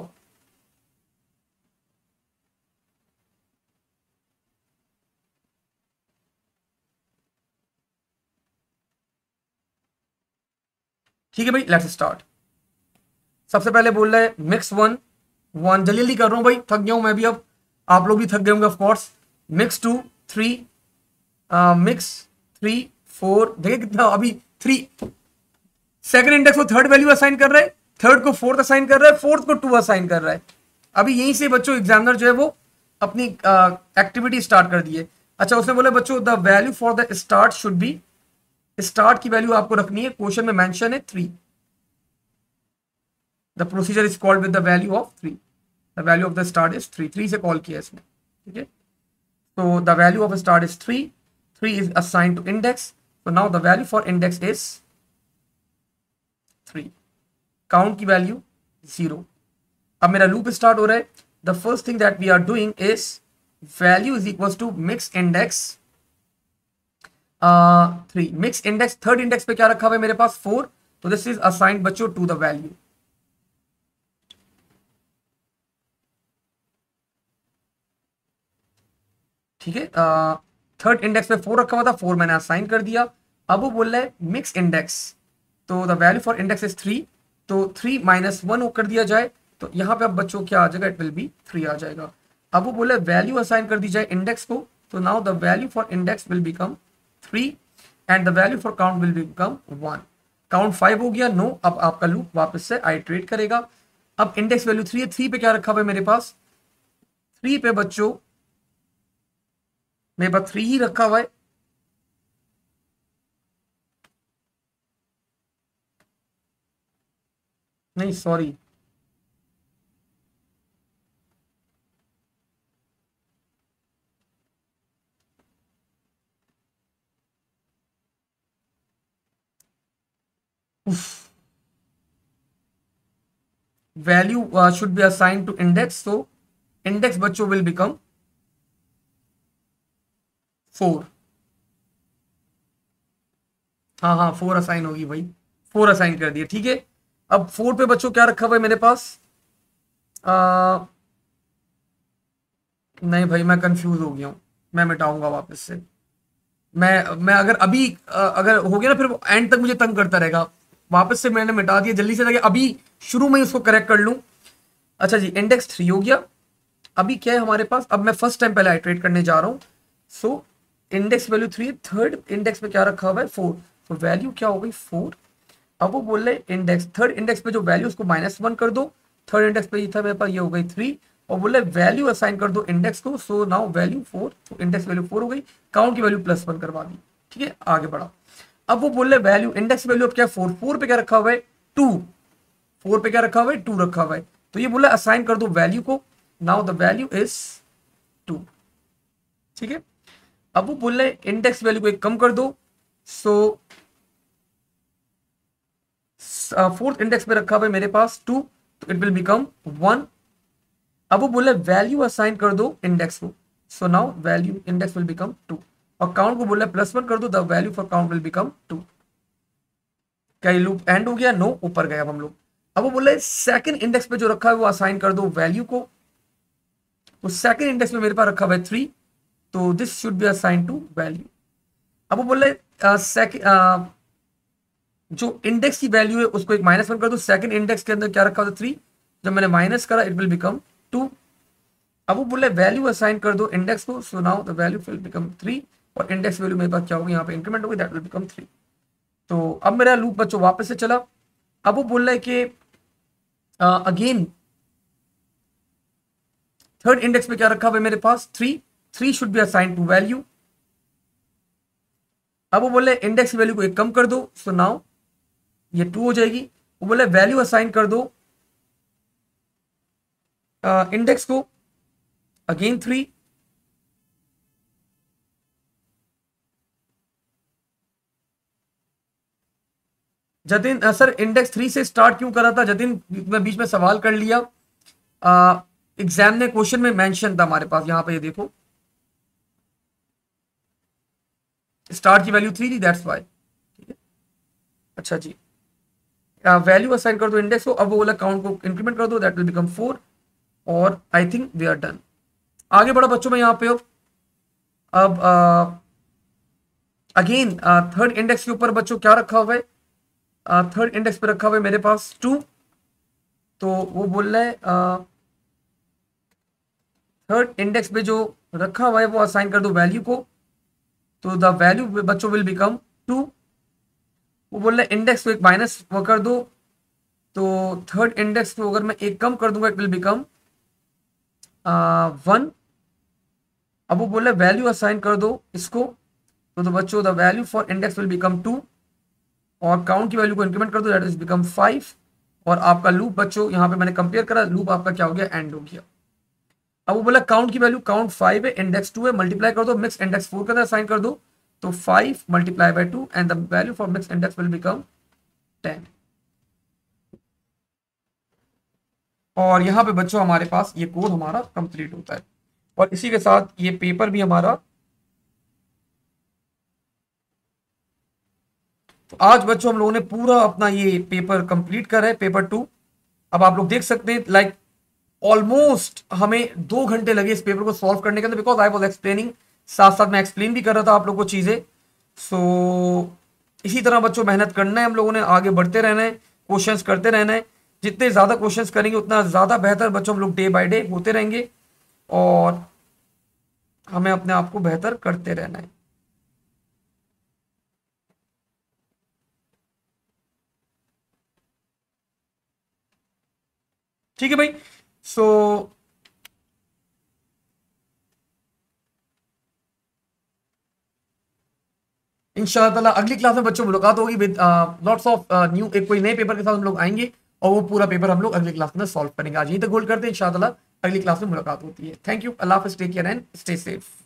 ठीक है भाई, लेट्स स्टार्ट। सबसे पहले बोल रहा है मिक्स वन, वन जल्दी जल्दी कर रहा हूँ भाई, थक गया हूँ मैं भी अब, आप लोग भी थक गए होंगे of course. Mix two, three, mix three, four, देखिए कितना अभी थ्री, सेकंड इंडेक्स को थर्ड वैल्यू असाइन कर रहा है, थर्ड को फोर्थ असाइन कर रहा है, फोर्थ को टू असाइन कर रहा है। अभी यहीं से बच्चों एग्जामिनर जो है वो अपनी एक्टिविटी uh, स्टार्ट कर दी है। अच्छा, उसने बोला बच्चों the value for the start should be, start की वैल्यू आपको रखनी है, क्वेश्चन में मेंशन है three, the procedure is called with the value of three, the value of the start is three, three से कॉल किया इसने, ठीक है। तो the value of start is three, three is assigned to index, so now the value for index is three, count की value zero. अब मेरा loop start हो रहा है, the first thing that we are doing is value is equal to mix index three, mix index third index पे क्या रखा हुआ है मेरे पास फोर, तो दिस इज असाइंड बच्चों टू द वैल्यू। ठीक है, थर्ड इंडेक्स पे फोर रखा हुआ था, फोर मैंने असाइन कर दिया। अब वो बोल रहा है मिक्स इंडेक्स, तो the value for index is three, तो थ्री माइनस वन कर दिया जाए, तो यहाँ पे अब बच्चों क्या आ जाएगा, इट विल बी थ्री आ जाएगा। अब वो बोले वैल्यू असाइन कर दी जाए इंडेक्स को, तो now the value for index will become three and the value for count will become one. Count five हो गया, नो, अब आपका लूप वापस से आइट्रेट करेगा। अब इंडेक्स वैल्यू थ्री है, थ्री पे क्या रखा हुआ है मेरे पास, थ्री पे बच्चों मेरे पास थ्री ही रखा हुआ है, नहीं sorry, value should be assign to index, so index बच्चों विल बिकम फोर। हाँ हाँ, फोर असाइन होगी भाई, फोर असाइन कर दिया, ठीक है। अब फोर पे बच्चों क्या रखा हुआ है मेरे पास, आ, नहीं भाई मैं कंफ्यूज हो गया हूँ, मैं मिटाऊंगा वापस से। मैं मैं अगर अभी अ, अगर हो गया ना फिर एंड तक मुझे तंग करता रहेगा। वापस से मैंने मिटा दिया जल्दी से, ताकि अभी शुरू में ही उसको करेक्ट कर लूं। अच्छा जी, इंडेक्स थ्री हो गया। अभी क्या है हमारे पास, अब मैं फर्स्ट टाइम पहले आइट्रेट करने जा रहा हूँ। So index value three, third index पे क्या रखा हुआ है फोर, तो वैल्यू क्या हो गई फोर। अब वो बोल रहे इंडेक्स थर्ड इंडेक्स पे जो वैल्यू उसको माइनस वन कर दो, थर्ड इंडेक्स पे ये था मेरे पास, ये हो गई थ्री, और बोले वैल्यू असाइन कर दो इंडेक्स को, सो नाउ वैल्यू फोर, तो इंडेक्स वैल्यू फोर हो गई, काउंट की वैल्यू प्लस वन करवा दी, ठीक है, आगे बढ़ा। अब वो बोल रहे वैल्यू इंडेक्स वैल्यू अब क्या फोर, फोर पे क्या रखा हुआ है टू, फोर पे क्या रखा हुआ है टू रखा हुआ है, तो ये बोला असाइन कर दो वैल्यू को, now the value is two, ठीक है। अब वो बोल रहे इंडेक्स वैल्यू को एक कम कर दो, सो फोर्थ इंडेक्स पे रखा हुआ है मेरे पास टू, तो इट विल बिकम वन। अब वो बोले वैल्यू असाइन कर दो इंडेक्स को, so now value index will become two, और काउंट को बोले प्लस वन कर दो, the value for count will become two. क्या ये लूप एंड हो गया, नो, ऊपर गए अब हम लोग। अब वो बोले सेकंड इंडेक्स पे जो रखा है वो असाइन कर दो वैल्यू को, तो सेकंड इंडेक्स में मेरे पास रखा हुआ है थ्री, तो this should be assign to value. अब वो बोले सेकंड जो इंडेक्स की वैल्यू है उसको एक माइनस वन कर दो, सेकंड इंडेक्स के अंदर क्या रखा हुआ था थ्री, जब मैंने माइनस करा इट विल बिकम टू। अब वो बोले वैल्यू असाइन कर दो इंडेक्स को, so now the value will become three, और इंडेक्स वैल्यू मेरे पास क्या होगी यहाँ पे इंक्रीमेंट होगी, दैट विल बिकम थ्री। तो अब मेरा लूप बच्चों वापस से चला। अब वो बोल रहा है कि अगेन थर्ड इंडेक्स पे क्या रखा हुआ है मेरे पास three, three should be assign to value. अब वो बोले इंडेक्स वैल्यू को एक कम कर दो, सो नाउ ये टू हो जाएगी। वो बोले वैल्यू असाइन कर दो इंडेक्स uh, को, again three, Jatin sir index three से स्टार्ट क्यों करा था जतिन? मैं बीच में सवाल कर लिया, एग्जाम ने क्वेश्चन में मेंशन था हमारे पास, यहाँ पे ये देखो स्टार्ट की वैल्यू थ्री थी, दैट्स वाई। ठीक है, अच्छा जी, वैल्यू uh, असाइन कर दो इंडेक्स को, अब वो बोला काउंट को इंक्रीमेंट कर दो, दैट विल बिकम फोर, और I think we are done. आगे बढ़ा बच्चों में यहाँ पे अब अगेन थर्ड इंडेक्स के ऊपर बच्चों क्या रखा हुआ है? थर्ड uh, इंडेक्स पे रखा हुआ है मेरे पास टू, तो वो बोल रहा है थर्ड uh, इंडेक्स पे जो रखा हुआ है वो असाइन कर दो वैल्यू को, तो द वैल्यू बच्चों विल बिकम टू। वो बोल रहा है इंडेक्स को एक माइनस वो कर दो, तो थर्ड इंडेक्स को अगर मैं एक कम कर दूंगा इट विल बिकम वन। अब वो बोल रहा है वैल्यू असाइन कर दो इसको, तो, तो बच्चों the value for index will become two, और काउंट की वैल्यू को इंक्रीमेंट कर दो, दैट इज बिकम फाइव, और आपका लूप बच्चों यहाँ पे मैंने कंपेयर करा, लूप आपका क्या हो गया? एंड हो गया। अब वो बोला काउंट की वैल्यू, काउंट फाइव है, इंडेक्स टू है, मल्टीप्लाई कर दो, मिक्स इंडेक्स फोर के अंदर असाइन कर दो, तो five multiply by two and the value for mix index will become ten. और यहाँ पे बच्चों हमारे पास ये कोड हमारा कंप्लीट होता है, और इसी के साथ ये पेपर भी हमारा, तो आज बच्चों हम लोगों ने पूरा अपना ये पेपर कंप्लीट करा है, पेपर टू। अब आप लोग देख सकते हैं लाइक ऑलमोस्ट हमें दो घंटे लगे इस पेपर को सॉल्व करने के अंदर, बिकॉज आई वाज एक्सप्लेनिंग, साथ साथ में एक्सप्लेन भी कर रहा था आप लोग को चीजें। सो इसी तरह बच्चों मेहनत करना है, हम लोगों ने आगे बढ़ते रहना है, क्वेश्चंस करते रहना है, जितने ज्यादा क्वेश्चंस करेंगे उतना ज्यादा बेहतर बच्चों, हम लोग डे बाय डे होते रहेंगे, और हमें अपने आप को बेहतर करते रहना है। ठीक है भाई, सो इंशाल्लाह अगली क्लास में बच्चों मुलाकात होगी विद लॉट्स ऑफ न्यू, एक कोई नए पेपर के साथ हम लोग आएंगे, और वो पूरा पेपर हम लोग अगली क्लास में सॉल्व करेंगे। आज यहीं तक गोल करते हैं, इंशाल्लाह अगली क्लास में मुलाकात होती है। थैंक यू, अल्लाह हाफिज़, take care and stay safe.